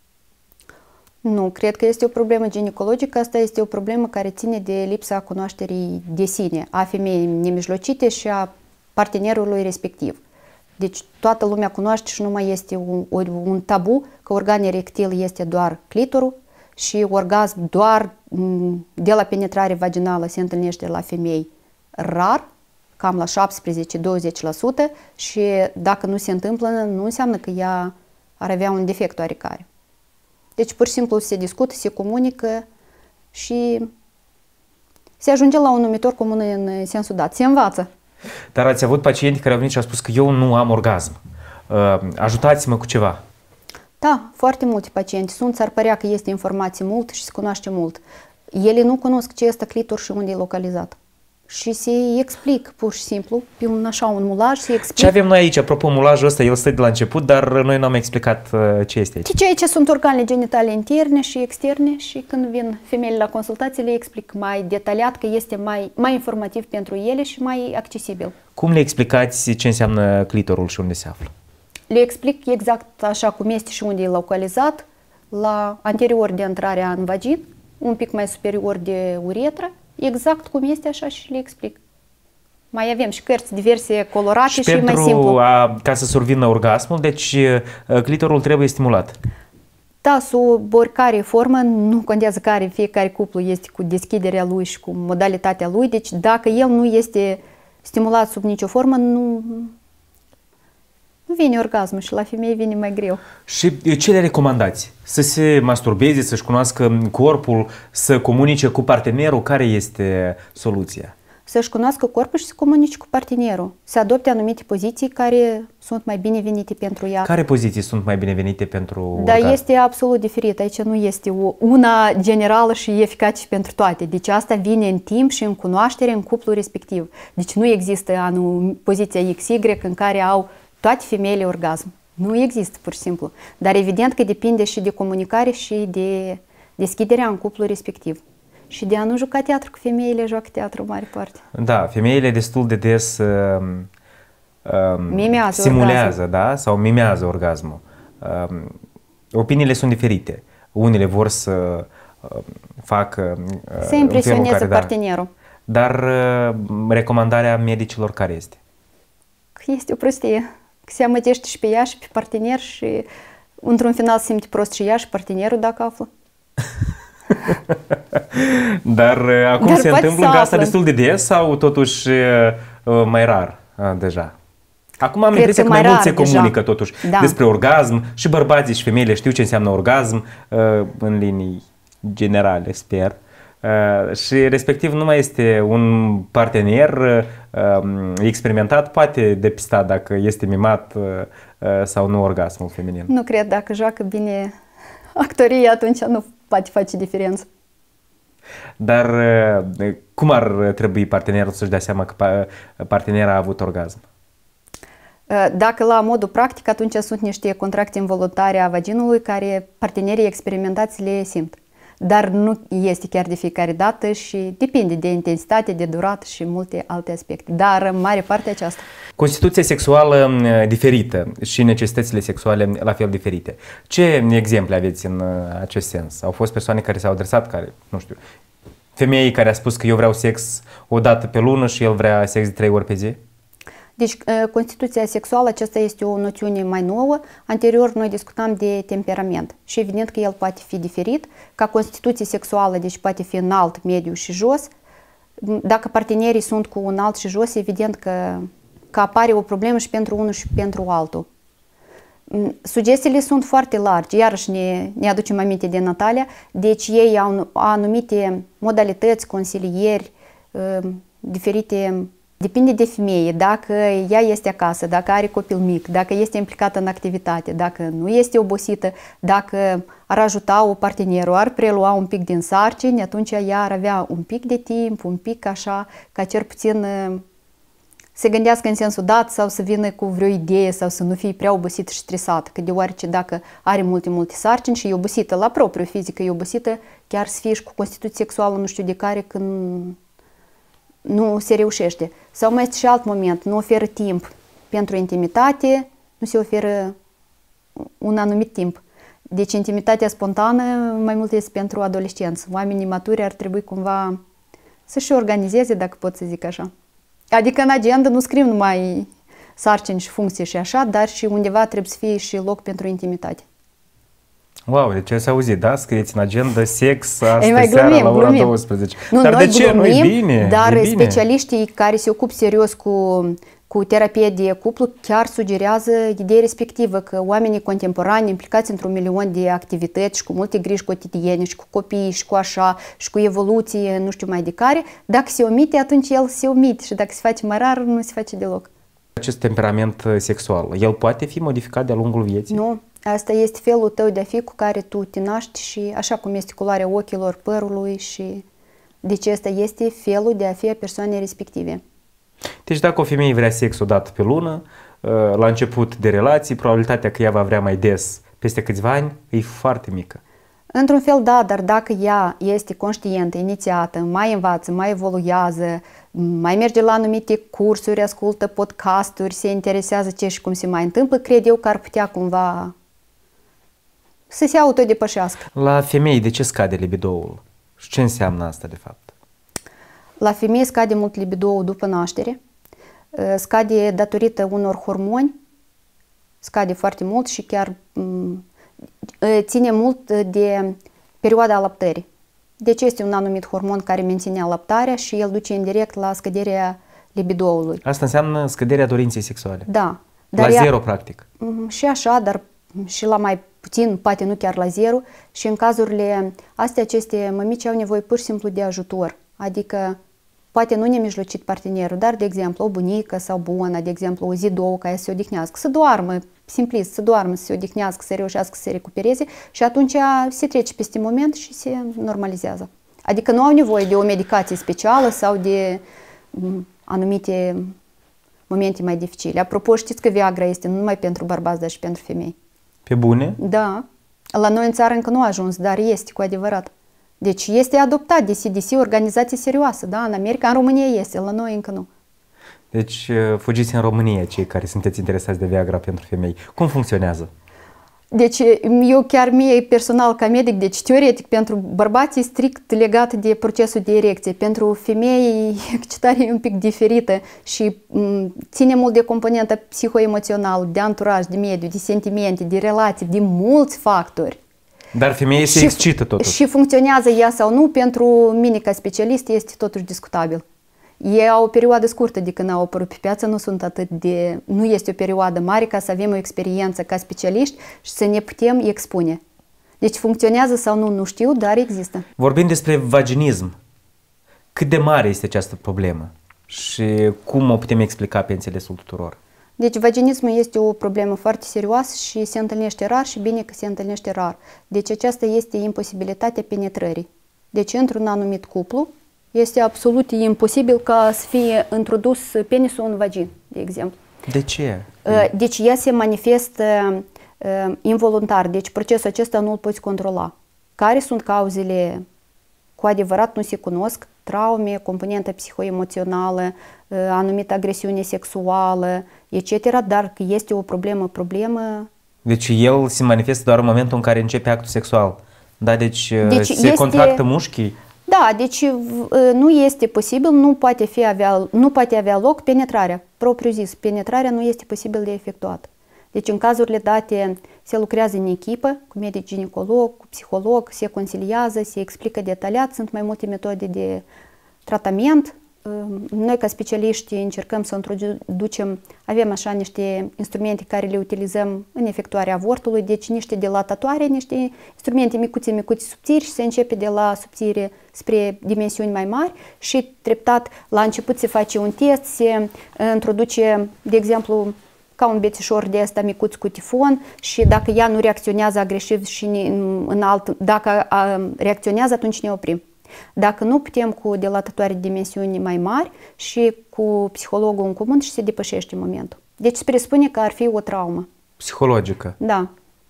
Nu, cred că este o problemă ginecologică, asta este o problemă care ține de lipsa cunoașterii de sine, a femeii nemijlocite și a partenerului respectiv. Deci toată lumea cunoaște și nu mai este un, un tabu că organ erectil este doar clitorul și orgasm doar de la penetrare vaginală se întâlnește la femei rar, cam la șaptesprezece-douăzeci la sută, și dacă nu se întâmplă, nu înseamnă că ea ar avea un defect oarecare. Deci pur și simplu se discută, se comunică și se ajunge la un numitor comun în sensul dat, se învață. Dar ați avut pacienți care au venit și au spus că eu nu am orgasm. Uh, ajutați-mă cu ceva. Da, foarte multe pacienți sunt, s-ar părea că este informație mult și se cunoaște mult. Ele nu cunosc ce este clitor și unde e localizat. Și se explic pur și simplu, pe un așa un mulaj, se explic. Ce avem noi aici? Apropo, mulajul ăsta, el stă de la început, dar noi nu am explicat uh, ce este aici. Deci aici sunt organele genitale interne și externe și când vin femeile la consultații le explic mai detaliat, că este mai, mai informativ pentru ele și mai accesibil. Cum le explicați ce înseamnă clitorul și unde se află? Le explic exact așa cum este și unde e localizat, la anterior de intrarea în vagin, un pic mai superior de uretră, exact cum este așa și le explic. Mai avem și cărți diverse colorate și, și mai simplu. A, ca să survină orgasmul, deci clitorul trebuie stimulat. Da, sub oricare formă, nu contează care, fiecare cuplu este cu deschiderea lui și cu modalitatea lui, deci dacă el nu este stimulat sub nicio formă, nu, nu vine orgasmul și la femeie vine mai greu. Și ce le recomandați? Să se masturbeze, să-și cunoască corpul, să comunice cu partenerul? Care este soluția? Să-și cunoască corpul și să comunice cu partenerul. Să adopte anumite poziții care sunt mai binevenite pentru ea. Care poziții sunt mai binevenite pentru Da, orgasm? este absolut diferit. Aici nu este o, una generală și eficace pentru toate. Deci asta vine în timp și în cunoaștere în cuplul respectiv. Deci nu există anul, poziția X Y în care au toate femeile orgasm. Nu există, pur și simplu. Dar evident că depinde și de comunicare și de deschiderea în cuplul respectiv. Și de a nu juca teatru, cu femeile joacă teatru în mare parte. Da, femeile destul de des uh, uh, mimează simulează, orgasm. da? Sau mimează orgasmul. Uh, opiniile sunt diferite. Unele vor să uh, facă uh, să impresioneze care, partenerul. Da. Dar uh, recomandarea medicilor care este? Că este o prostie. Că se amătește și pe ea și pe partener și într-un final se simte prost și ea și partenerul dacă află. Dar uh, acum Dar se întâmplă asta asta destul de des sau totuși uh, mai rar uh, deja? Acum am impresia că mai, mai mult se comunică deja. Totuși da. despre orgasm și bărbații și femeile știu ce înseamnă orgasm uh, în linii generale, sper. Uh, și respectiv nu mai este un partener uh, experimentat, poate depista dacă este mimat uh, uh, sau nu orgasmul feminin. Nu cred, dacă joacă bine actorie, atunci nu poate face diferență. Dar uh, cum ar trebui partenerul să-și dea seama că partenera a avut orgasm? Uh, dacă la modul practic, atunci sunt niște contracte involuntare a vaginului care partenerii experimentați le simt. Dar nu este chiar de fiecare dată și depinde de intensitate, de durată și multe alte aspecte. Dar în mare parte aceasta. Constituția sexuală diferită și necesitățile sexuale la fel diferite. Ce exemple aveți în acest sens? Au fost persoane care s-au adresat, care, nu știu, femei care a spus că eu vreau sex o dată pe lună și el vrea sex de trei ori pe zi? Deci, constituția sexuală, aceasta este o noțiune mai nouă. Anterior, noi discutam de temperament și evident că el poate fi diferit. Ca constituție sexuală, deci poate fi înalt, mediu și jos. Dacă partenerii sunt cu înalt și jos, evident că, că apare o problemă și pentru unul și pentru altul. Sugestiile sunt foarte largi, iarăși ne, ne aducem aminte de Natalia, deci ei au anumite modalități, consilieri, diferite. Depinde de femeie, dacă ea este acasă, dacă are copil mic, dacă este implicată în activitate, dacă nu este obosită, dacă ar ajuta o parteneră, ar prelua un pic din sarcini, atunci ea ar avea un pic de timp, un pic așa, ca cel puțin să gândească în sensul dat sau să vină cu vreo idee sau să nu fie prea obosită și stresată, că deoarece dacă are multe, multe sarcini și e obosită la propriu fizică, e obosită, chiar să fie și cu constituție sexuală nu știu de care când nu se reușește. Sau mai este și alt moment, nu oferă timp pentru intimitate, nu se oferă un anumit timp. Deci intimitatea spontană mai mult este pentru adolescenți. Oamenii maturi ar trebui cumva să-și organizeze, dacă pot să zic așa. Adică în agenda nu scriu numai sarcini și funcții și așa, dar și undeva trebuie să fie și loc pentru intimitate. Wow, deci ați auzit, da? Scrieți în agenda sex astăzi mai seara glumim, la ora glumim. douăsprezece. Nu, dar noi de ce? glumim, Nu-i bine, dar e bine. specialiștii care se ocupă serios cu, cu terapie de cuplu chiar sugerează ideea respectivă că oamenii contemporani implicați într-un milion de activități și cu multe griji cotidiene și cu copii și cu așa și cu evoluție, nu știu mai de care, dacă se omite, atunci el se omite și dacă se face mai rar, nu se face deloc. Acest temperament sexual, el poate fi modificat de-a lungul vieții? Nu. Asta este felul tău de a fi cu care tu te naști și așa cum este culoarea ochilor, părului și deci asta este felul de a fi a persoanei respective. Deci dacă o femeie vrea sex o dată pe lună, la început de relații, probabilitatea că ea va vrea mai des peste câțiva ani e foarte mică. Într-un fel da, dar dacă ea este conștientă, inițiată, mai învață, mai evoluează, mai merge la anumite cursuri, ascultă podcasturi, se interesează ce și cum se mai întâmplă, cred eu că ar putea cumva să se autodepășească. La femei de ce scade libidoul? Și ce înseamnă asta de fapt? La femei scade mult libidoul după naștere, scade datorită unor hormoni, scade foarte mult și chiar ține mult de perioada alăptării. Deci este un anumit hormon care menține alăptarea și el duce indirect la scăderea libidoului. Asta înseamnă scăderea dorinței sexuale? Da. Dar la ea, zero, practic? Și așa, dar și la mai puțin, poate nu chiar la zero. Și în cazurile astea, aceste mămici au nevoie pur și simplu de ajutor. Adică, poate nu nemijlocit partenerul, dar, de exemplu, o bunică sau bună, de exemplu, o zi, două, ca ea să se odihnească, să doarmă, simplist, să doarmă, să se odihnească, să reușească să se recupereze și atunci se trece peste moment și se normalizează. Adică nu au nevoie de o medicație specială sau de anumite momente mai dificile. Apropo, știți că Viagra este nu numai pentru bărbați, dar și pentru femei. Pe bune? Da. La noi în țară încă nu a ajuns, dar este cu adevărat. Deci este adoptat de C D C, o organizație serioasă, da? În America, în România este, la noi încă nu. Deci fugiți în România cei care sunteți interesați de Viagra pentru femei. Cum funcționează? Deci eu chiar mie personal ca medic, deci teoretic pentru bărbați e strict legat de procesul de erecție. Pentru femei excitarea e un pic diferită și ține mult de componenta psihoemoțională, de anturaj, de mediu, de sentimente, de relații, de mulți factori. Dar femeia se excită totuși. Și funcționează ea sau nu, pentru mine ca specialist este totuși discutabil. Ei au o perioadă scurtă de când au apărut pe piață, nu sunt atât de, nu este o perioadă mare ca să avem o experiență ca specialiști și să ne putem expune. Deci funcționează sau nu, nu știu, dar există. Vorbind despre vaginism, cât de mare este această problemă și cum o putem explica pe înțelesul tuturor? Deci vaginismul este o problemă foarte serioasă și se întâlnește rar și bine că se întâlnește rar. Deci aceasta este imposibilitatea penetrării. Deci într-un anumit cuplu este absolut imposibil ca să fie introdus penisul în vagin, de exemplu. De ce? Deci ea se manifestă involuntar, deci procesul acesta nu îl poți controla. Care sunt cauzele? Cu adevărat nu se cunosc. Traume, componentă psihoemoțională, anumită agresiune sexuală, et cetera. Dar că este o problemă, problemă... Deci el se manifestă doar în momentul în care începe actul sexual. Da, deci, deci se este... contractă mușchii? Da, deci nu este posibil, nu poate, fi avea, nu poate avea loc penetrarea. Propriu zis, penetrarea nu este posibil de efectuat. Deci în cazurile date se lucrează în echipă, cu medic ginecolog, cu psiholog, se consiliază, se explică detaliat, sunt mai multe metode de tratament. Noi ca specialiști încercăm să introducem, avem așa niște instrumente care le utilizăm în efectuarea avortului, deci niște dilatatoare, niște instrumente micuțe, micuțe, subțiri și se începe de la subțire spre dimensiuni mai mari și treptat la început se face un test, se introduce, de exemplu, ca un bețișor de ăsta micuț cu tifon și dacă ea nu reacționează agresiv și în alt, dacă reacționează, atunci ne oprim. Dacă nu, putem cu dilatatoare de dimensiuni mai mari și cu psihologul în comun și se depășește momentul. Deci se presupune că ar fi o traumă. Psihologică. Da.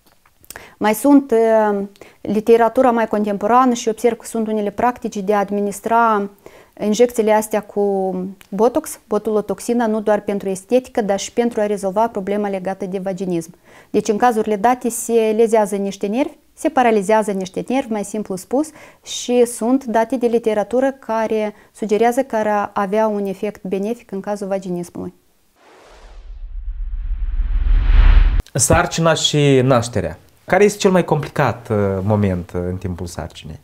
Mai sunt uh, literatura mai contemporană și observ că sunt unele practici de a administra injecțiile astea cu botox, botulotoxina, nu doar pentru estetică, dar și pentru a rezolva problema legată de vaginism. Deci în cazurile date se lezează niște nervi, se paralizează niște nervi, mai simplu spus, și sunt date de literatură care sugerează că ar avea un efect benefic în cazul vaginismului. Sarcina și nașterea. Care este cel mai complicat moment în timpul sarcinii?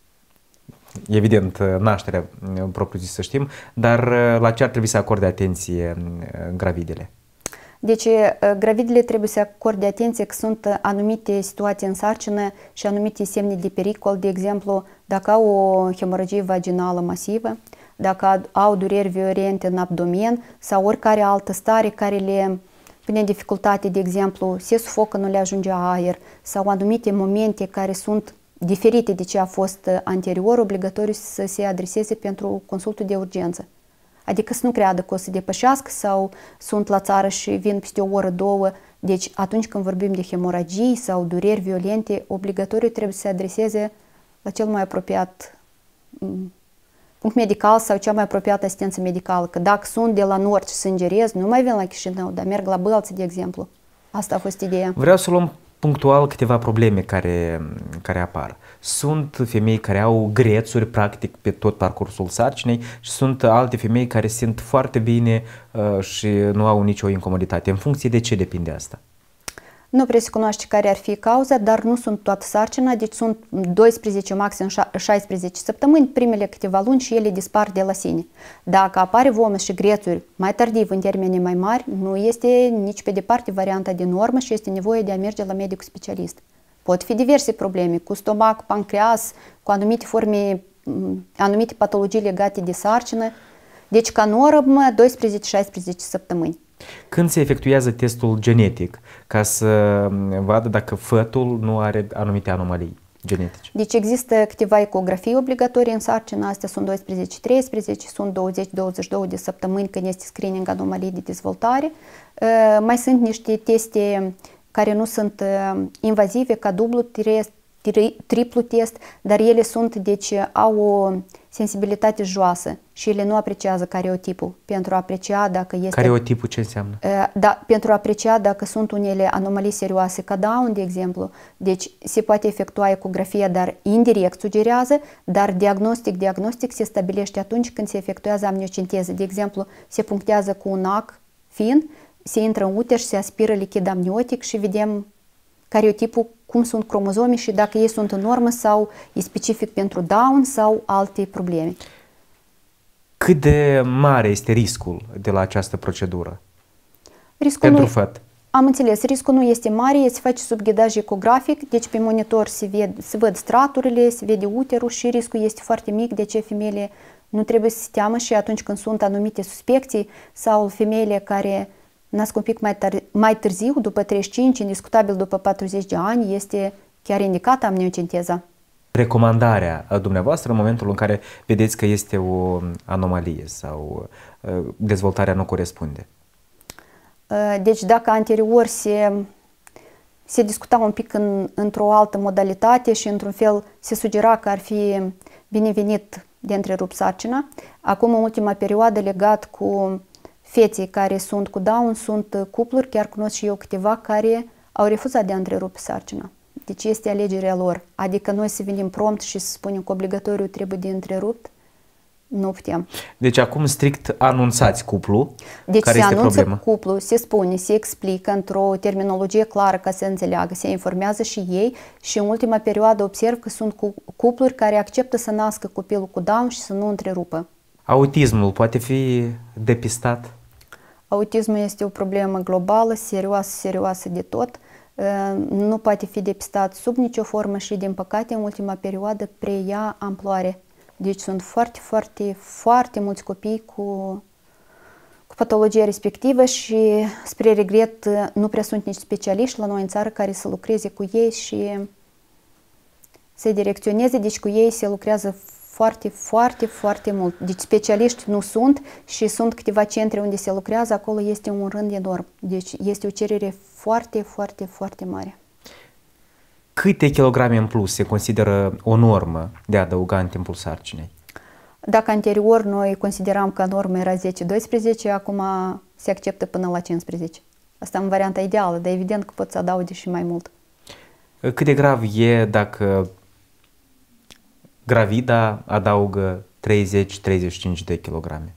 Evident, nașterea, propriu zis, să știm, dar la ce ar trebui să acorde atenție gravidele? Deci, gravidele trebuie să acorde atenție că sunt anumite situații în sarcină și anumite semne de pericol, de exemplu, dacă au o hemoragie vaginală masivă, dacă au dureri violente în abdomen sau oricare altă stare care le pune dificultate, de exemplu, se sufocă, nu le ajunge aer sau anumite momente care sunt diferite de ce a fost anterior, obligatoriu să se adreseze pentru consultul de urgență. Adică să nu creadă că o să depășească sau sunt la țară și vin peste o oră, două. Deci atunci când vorbim de hemoragii sau dureri violente, obligatoriu trebuie să se adreseze la cel mai apropiat punct medical sau cea mai apropiată asistență medicală. Că dacă sunt de la nord și sângerez, nu mai vin la Chișinău, dar merg la Bălți, de exemplu. Asta a fost ideea. Vreau să luăm punctual câteva probleme care, care apar. Sunt femei care au grețuri, practic, pe tot parcursul sarcinei și sunt alte femei care simt foarte bine uh, și nu au nicio incomoditate. În funcție de ce depinde asta? Nu prea se cunoaște care ar fi cauza, dar nu sunt toată sarcina, deci sunt doisprezece, maxim șaisprezece săptămâni, primele câteva luni și ele dispar de la sine. Dacă apare vomit și grețuri mai tardiv, în termene mai mari, nu este nici pe departe varianta de normă și este nevoie de a merge la medicul specialist. Pot fi diverse probleme, cu stomac, pancreas, cu anumite forme, anumite patologii legate de sarcină. Deci, ca normă, doisprezece șaisprezece săptămâni. Când se efectuează testul genetic, ca să vadă dacă fătul nu are anumite anomalii genetice? Deci există câteva ecografii obligatorii în sarcină, astea sunt doisprezece treisprezece, sunt douăzeci douăzeci și două de săptămâni când este screening anomalii de dezvoltare. Mai sunt niște teste care nu sunt invazive, ca dublu test, triplu test, dar ele sunt, deci au o sensibilitate joasă și ele nu apreciază careotipul pentru a aprecia dacă este... Careotipul ce înseamnă? Da, pentru a aprecia dacă sunt unele anomalii serioase, ca Down, de exemplu. Deci se poate efectua ecografia, dar indirect sugerează, dar diagnostic, diagnostic se stabilește atunci când se efectuează amniocenteză. De exemplu, se punctează cu un ac fin, se intră în uter și se aspiră lichid amniotic și vedem careotipul, cum sunt cromozomii și dacă ei sunt în normă sau e specific pentru Down sau alte probleme. Cât de mare este riscul de la această procedură Riscul pentru nu... făt? Am înțeles, riscul nu este mare, se face sub ghidaj ecografic, deci pe monitor se, ved, se văd straturile, se vede uterul și riscul este foarte mic, de ce femeile nu trebuie să se teamă și atunci când sunt anumite suspecții sau femeile care nasc un pic mai, tar, mai târziu, după treizeci și cinci, indiscutabil după patruzeci de ani, este chiar indicată amniocenteza. Recomandarea dumneavoastră în momentul în care vedeți că este o anomalie sau dezvoltarea nu corespunde? Deci dacă anterior se, se discuta un pic în, într-o altă modalitate și într-un fel se sugera că ar fi binevenit de întrerupt sarcina, acum în ultima perioadă legat cu feții care sunt cu Down, sunt cupluri, chiar cunosc și eu câteva care au refuzat de a întrerupe sarcina. Deci este alegerea lor. Adică noi să venim prompt și să spunem că obligatoriu trebuie de întrerupt, nu putem. Deci acum strict anunțați cuplu, deci care se este anunță problema? cuplu, se spune, se explică într-o terminologie clară ca să înțeleagă, se informează și ei și în ultima perioadă observ că sunt cupluri care acceptă să nască copilul cu Down și să nu întrerupă. Autismul poate fi depistat? Autismul este o problemă globală, serioasă, serioasă de tot. Nu poate fi depistat sub nicio formă și, din păcate, în ultima perioadă preia amploare. Deci sunt foarte, foarte, foarte mulți copii cu, cu patologia respectivă și, spre regret, nu prea sunt nici specialiști la noi în țară care să lucreze cu ei și să-i direcționeze. Deci cu ei se lucrează foarte, foarte, foarte mult. Deci specialiști nu sunt și sunt câteva centre unde se lucrează, acolo este un rând enorm. Deci este o cerere foarte, foarte, foarte mare. Câte kilograme în plus se consideră o normă de a adăuga în timpul sarcinei? Dacă anterior noi consideram că normă era zece doisprezece, acum se acceptă până la cincisprezece. Asta în varianta ideală, dar evident că pot să adauge și mai mult. Cât de grav e dacă gravida adaugă treizeci treizeci și cinci de kilograme?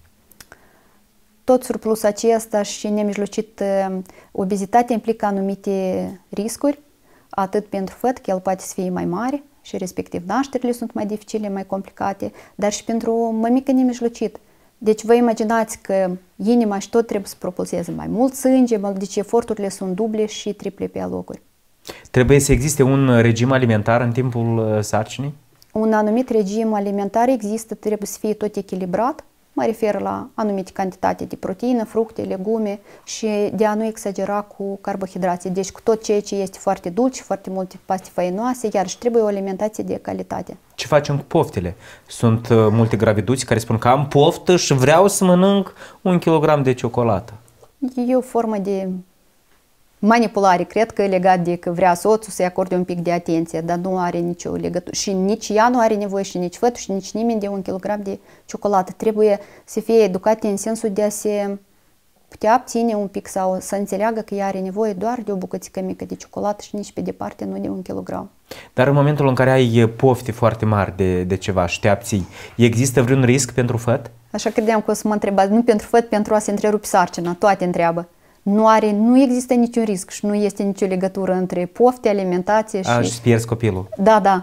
Tot surplusul acesta și nemijlocit obezitatea implică anumite riscuri, atât pentru făt, că el poate să fie mai mare și respectiv nașterile sunt mai dificile, mai complicate, dar și pentru mămică nemijlocit. Deci vă imaginați că inima și tot trebuie să propulseze mai mult sânge, deci eforturile sunt duble și triple pe alocuri. Trebuie să existe un regim alimentar în timpul sarcinii? Un anumit regim alimentar există, trebuie să fie tot echilibrat. Mă refer la anumite cantitate de proteină, fructe, legume și de a nu exagera cu carbohidrații. Deci cu tot ceea ce este foarte dulce, foarte multe paste fainoase, iar și trebuie o alimentație de calitate. Ce facem cu poftele? Sunt uh, multe graviduți care spun că am poftă și vreau să mănânc un kilogram de ciocolată. E o formă de manipulare, cred că e legat de că vrea soțul să-i acorde un pic de atenție, dar nu are nicio legătură. Și nici ea nu are nevoie și nici fătul și nici nimeni de un kilogram de ciocolată. Trebuie să fie educate în sensul de a se putea obține un pic sau să înțeleagă că ea are nevoie doar de o bucățică mică de ciocolată și nici pe departe nu de un kilogram. Dar în momentul în care ai pofte foarte mari de, de ceva și te abții, există vreun risc pentru făt? Așa credeam că o să mă întrebați, nu pentru făt, pentru a se întrerupe sarcina, toate întreabă. Nu, are, nu există niciun risc și nu este nicio legătură între pofte, alimentație și... A, și pierzi copilul. Da, da.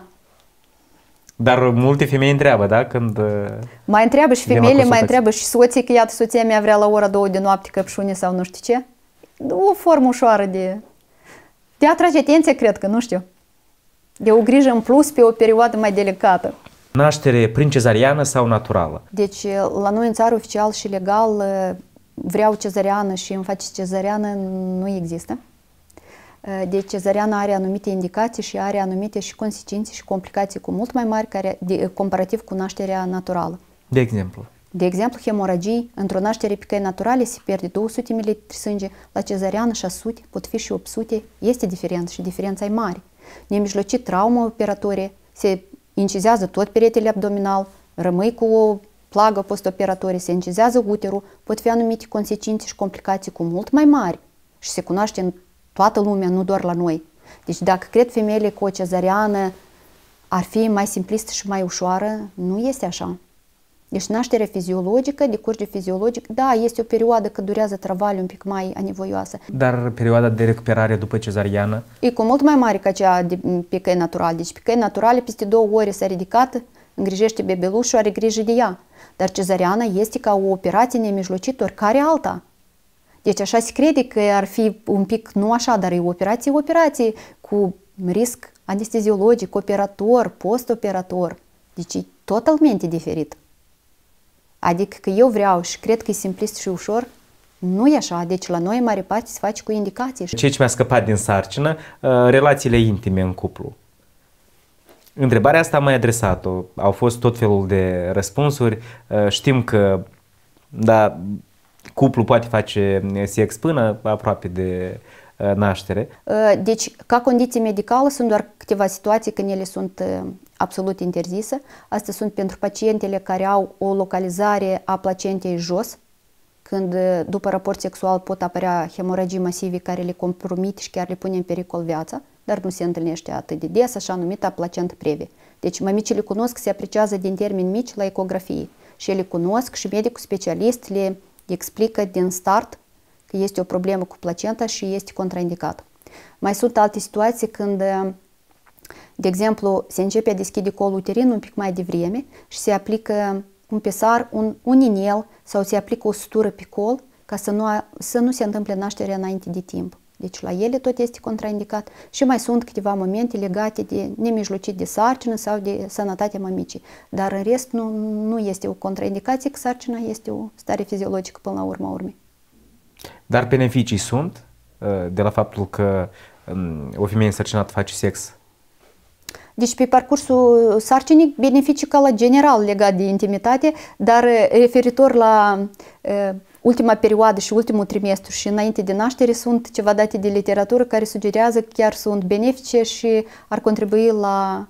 Dar multe femei întreabă, da? Când... Mai întreabă și femeile, mai întreabă și soții, că iată, soția mea vrea la ora două de noapte căpșune sau nu știu ce. O formă ușoară de... de a atrage atenție, cred că, nu știu. De o grijă în plus pe o perioadă mai delicată. Naștere prin cezariană sau naturală? Deci, la noi în țară, oficial și legal, vreau cezariană și îmi faceți cezariană, nu există. Deci cezariana are anumite indicații și are anumite și consecințe și complicații cu mult mai mari care, de, comparativ cu nașterea naturală. De exemplu? De exemplu, hemoragii. Într-o naștere pe căi naturale se pierde două sute mililitri sânge, la cezariană șase sute, pot fi și opt sute. Este diferență și diferența e mare. Nemijlocit traumă operatorie, se incizează tot peretele abdominal, rămâi cu o plagă postoperatorie, se incizează uterul, pot fi anumite consecințe și complicații cu mult mai mari și se cunoaște în toată lumea, nu doar la noi. Deci dacă cred femeile că o cezariană ar fi mai simplistă și mai ușoară, nu este așa. Deci nașterea fiziologică, decurge fiziologic, da, este o perioadă că durează travaliu un pic mai anevoioasă. Dar perioada de recuperare după cezariană? E cu mult mai mare ca cea de, pe căi naturale. Deci pe căi naturale peste două ore s-a ridicat, îngrijește bebelușul, are grijă de ea. Dar cezariana este ca o operație nemijlocită, oricare alta. Deci așa se crede că ar fi un pic, nu așa, dar e operație, operație cu risc anesteziologic, operator, post-operator. Deci e totalmente diferit. Adică că eu vreau și cred că e simplist și ușor, nu e așa. Deci la noi, în mare parte, se face cu indicații. Ceea ce mi-a scăpat din sarcină, relațiile intime în cuplu. Întrebarea asta am mai adresat-o. Au fost tot felul de răspunsuri. Știm că, da, cuplu poate face sex până aproape de naștere. Deci, ca condiție medicală, sunt doar câteva situații când ele sunt absolut interzise. Astea sunt pentru pacientele care au o localizare a placentei jos, când după raport sexual pot apărea hemoragii masive care le compromit și chiar le pune în pericol viața, dar nu se întâlnește atât de des, așa numită placentă previe. Deci mămicile cunosc, se apreciază din termeni mici la ecografie și ele cunosc și medicul specialist le explică din start că este o problemă cu placenta și este contraindicat. Mai sunt alte situații când, de exemplu, se începe a deschide colul uterin un pic mai devreme și se aplică un pesar, un, un inel sau se aplică o sutură pe col ca să nu, să nu se întâmple nașterea înainte de timp. Deci la ele tot este contraindicat și mai sunt câteva momente legate de nemijlocit de sarcină sau de sănătatea mămicii. Dar în rest nu, nu este o contraindicație, că sarcina este o stare fiziologică până la urma urmei. Dar beneficii sunt de la faptul că o femeie însărcinată face sex? Deci pe parcursul sarcinii beneficii ca la general legat de intimitate, dar referitor la uh, ultima perioadă și ultimul trimestru și înainte de naștere sunt ceva date de literatură care sugerează că chiar sunt benefice și ar contribui la,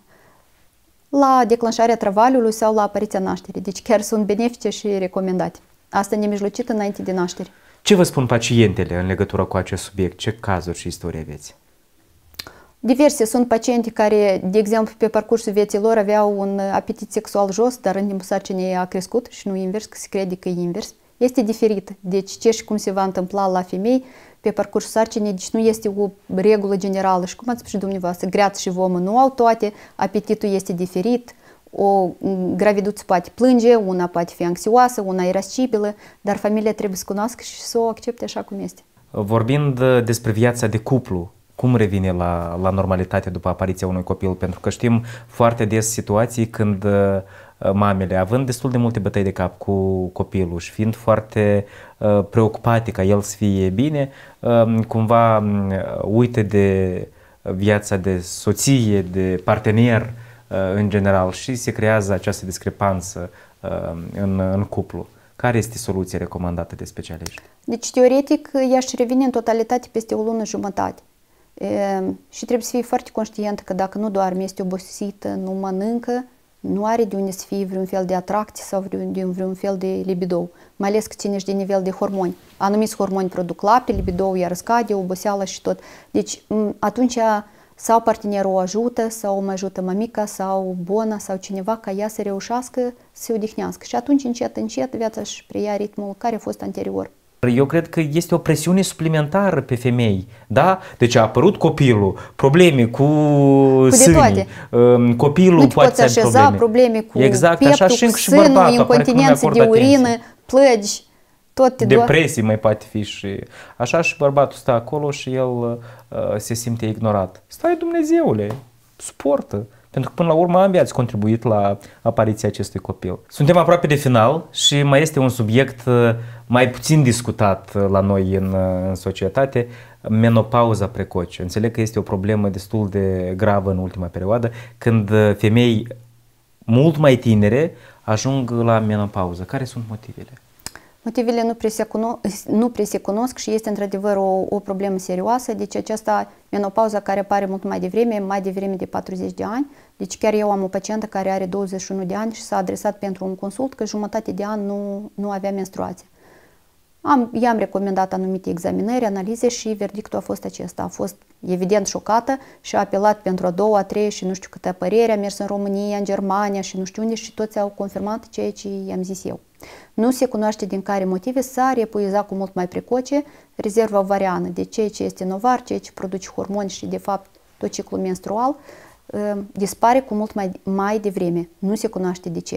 la declanșarea travaliului sau la apariția nașterii. Deci chiar sunt benefice și recomandate. Asta nemijlocit înainte de naștere. Ce vă spun pacientele în legătură cu acest subiect? Ce cazuri și istorii aveți? Diverse. Sunt pacienti care, de exemplu, pe parcursul vieții lor aveau un apetit sexual jos, dar în timpul sarcinii a crescut și nu invers, că se crede că e invers. Este diferit. Deci ce și cum se va întâmpla la femei pe parcursul sarcinii, deci nu este o regulă generală. Și cum ați spus și dumneavoastră, greață și vomă nu au toate, apetitul este diferit, o graviduță poate plânge, una poate fi anxioasă, una irascibilă, dar familia trebuie să cunoască și să o accepte așa cum este. Vorbind despre viața de cuplu, cum revine la, la normalitate după apariția unui copil? Pentru că știm foarte des situații când uh, mamele, având destul de multe bătăi de cap cu copilul și fiind foarte uh, preocupate ca el să fie bine, uh, cumva uh, uită de viața de soție, de partener uh, în general și se creează această discrepanță uh, în, în cuplu. Care este soluția recomandată de specialiști? Deci, teoretic, ea își revine în totalitate peste o lună jumătate. E, și trebuie să fie foarte conștientă că dacă nu doarme, este obosită, nu mănâncă, nu are de unde să fie vreun fel de atracție sau de vreun fel de libido, mai ales că ține și de nivel de hormoni. Anumiți hormoni produc lapte, libido iar scade, oboseală și tot. Deci atunci sau partenerul o ajută, sau o mai ajută mămica, sau bona, sau cineva ca ea să reușească să se odihnească. Și atunci încet, încet viața își preia ritmul care a fost anterior. Eu cred că este o presiune suplimentară pe femei, da? Deci a apărut copilul, probleme cu, cu sânii, copilul nu poate să aibă probleme. probleme cu exact, pieptul, așa și cu și sânul, bărbatul, incontinență de urină, plăgi, tot depresii mai poate fi și așa și bărbatul stă acolo și el uh, se simte ignorat. Stai, Dumnezeule, suportă. Pentru că până la urmă ambii ați contribuit la apariția acestui copil. Suntem aproape de final și mai este un subiect mai puțin discutat la noi în, în societate, menopauza precoce. Înțeleg că este o problemă destul de gravă în ultima perioadă, când femei mult mai tinere ajung la menopauză. Care sunt motivele? Motivele nu prea se cunosc, nu prea se cunosc și este într-adevăr o, o problemă serioasă. Deci aceasta menopauza care apare mult mai devreme, mai devreme de patruzeci de ani. Deci chiar eu am o pacientă care are douăzeci și unu de ani și s-a adresat pentru un consult că jumătate de an nu, nu avea menstruație. Am, i-am recomandat anumite examinări, analize și verdictul a fost acesta. A fost evident șocată și a apelat pentru a doua, a treia și nu știu câte păreri, a mers în România, în Germania și nu știu unde și toți au confirmat ceea ce i-am zis eu. Nu se cunoaște din care motive s-a epuizat cu mult mai precoce rezerva ovariană, de ceea ce este în ovar, ceea ce produce hormoni și de fapt tot ciclul menstrual dispare cu mult mai, mai devreme. Nu se cunoaște de ce.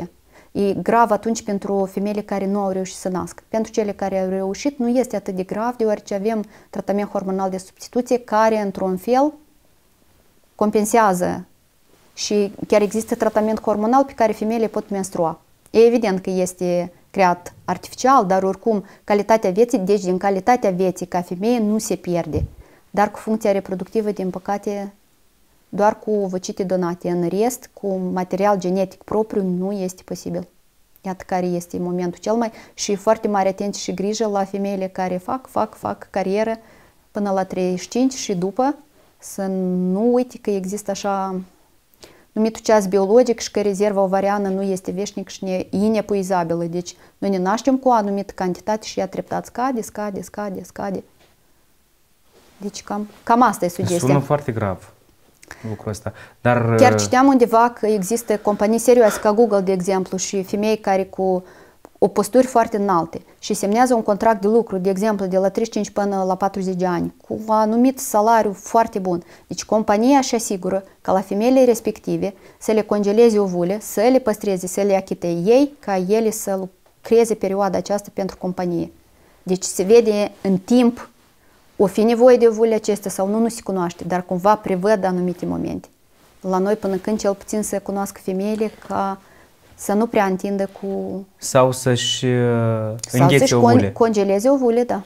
E grav atunci pentru femeile care nu au reușit să nască. Pentru cele care au reușit nu este atât de grav, deoarece avem tratament hormonal de substituție care, într-un fel, compensează și chiar există tratament hormonal pe care femeile pot menstrua. E evident că este creat artificial, dar oricum calitatea vieții, deci din calitatea vieții ca femeie nu se pierde. Dar cu funcția reproductivă, din păcate, doar cu ovocite donate. În rest, cu material genetic propriu, nu este posibil. Iată care este momentul cel mai... Și foarte mare atenție și grijă la femeile care fac, fac, fac carieră până la treizeci și cinci și după, să nu uite că există așa numitul ceas biologic și că rezerva ovariană nu este veșnic și ne, inepuizabilă. Deci noi ne naștem cu o anumită cantitate și ea treptat scade, scade, scade, scade. Deci cam, cam asta e sugestia. Sună foarte grav lucrul ăsta. Dar... Chiar citeam undeva că există companii serioase ca Google, de exemplu, și femei care cu o posturi foarte înalte și semnează un contract de lucru, de exemplu, de la treizeci și cinci până la patruzeci de ani, cu un anumit salariu foarte bun. Deci compania își asigură ca la femeile respective să le congeleze ovule, să le păstreze, să le achite ei, ca ele să lucreze perioada aceasta pentru companie. Deci se vede în timp o fi nevoie de ovule acestea sau nu, nu se cunoaște, dar cumva prevăd anumite momente. La noi până când cel puțin să cunoască femeile ca să nu prea întindă cu... Sau să-și uh, înghețe să ovule. Con congeleze ovule, da.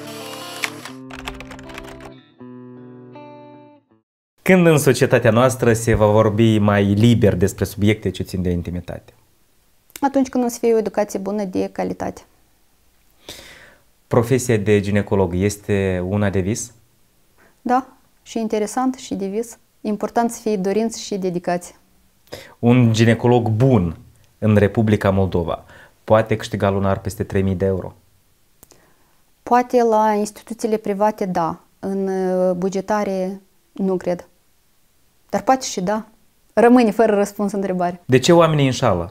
Când în societatea noastră se va vorbi mai liber despre subiecte ce țin de intimitate? Atunci când o să fie o educație bună de calitate. Profesia de ginecolog este una de vis? Da, și interesant și de vis. Important să fie dorință și dedicație. Un ginecolog bun în Republica Moldova poate câștiga lunar peste trei mii de euro? Poate la instituțiile private, da. În bugetare, nu cred. Dar poate și da. Rămâne fără răspuns întrebare. De ce oamenii înșală?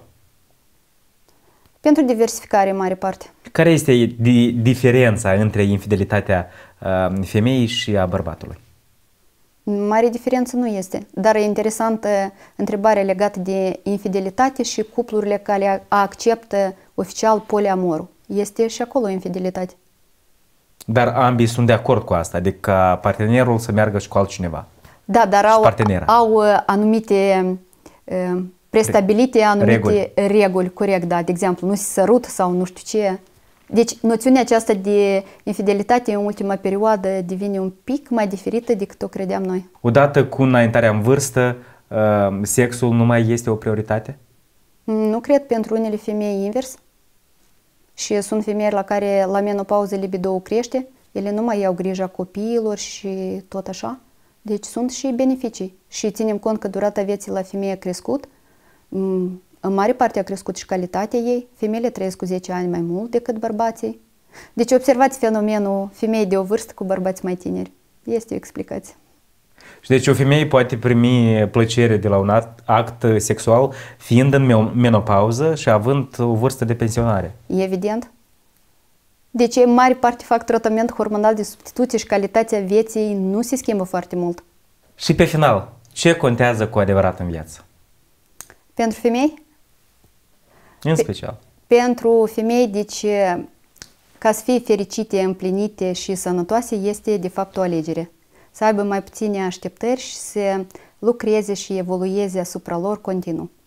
Pentru diversificare, în mare parte. Care este diferența între infidelitatea uh, femeii și a bărbatului? Mare diferență nu este, dar e interesantă întrebarea legată de infidelitate și cuplurile care acceptă oficial poliamorul. Este și acolo infidelitate. Dar ambii sunt de acord cu asta, adică ca partenerul să meargă și cu altcineva. Da, dar au, au anumite uh, prestabilite, anumite reguli. reguli, corect, da, de exemplu, nu se sărută sau nu știu ce. Deci, noțiunea aceasta de infidelitate în ultima perioadă devine un pic mai diferită decât o credeam noi. Odată cu înaintarea în vârstă, sexul nu mai este o prioritate? Nu cred, pentru unele femei invers. Și sunt femei la care la menopauză libido crește, ele nu mai iau grija copiilor și tot așa. Deci sunt și beneficii. Și ținem cont că durata vieții la femeie a crescut. În mare parte a crescut și calitatea ei. Femeile trăiesc cu zece ani mai mult decât bărbații. Deci observați fenomenul femei de o vârstă cu bărbați mai tineri. Este o explicație. Și deci o femeie poate primi plăcere de la un act sexual fiind în menopauză și având o vârstă de pensionare. Evident. Deci în mare parte fac tratament hormonal de substituție și calitatea vieții nu se schimbă foarte mult. Și pe final, ce contează cu adevărat în viață? Pentru femei? În special. Pe, pentru femei, deci, ca să fie fericite, împlinite și sănătoase, este de fapt o alegere. Să aibă mai puține așteptări și să lucreze și evolueze asupra lor continuu.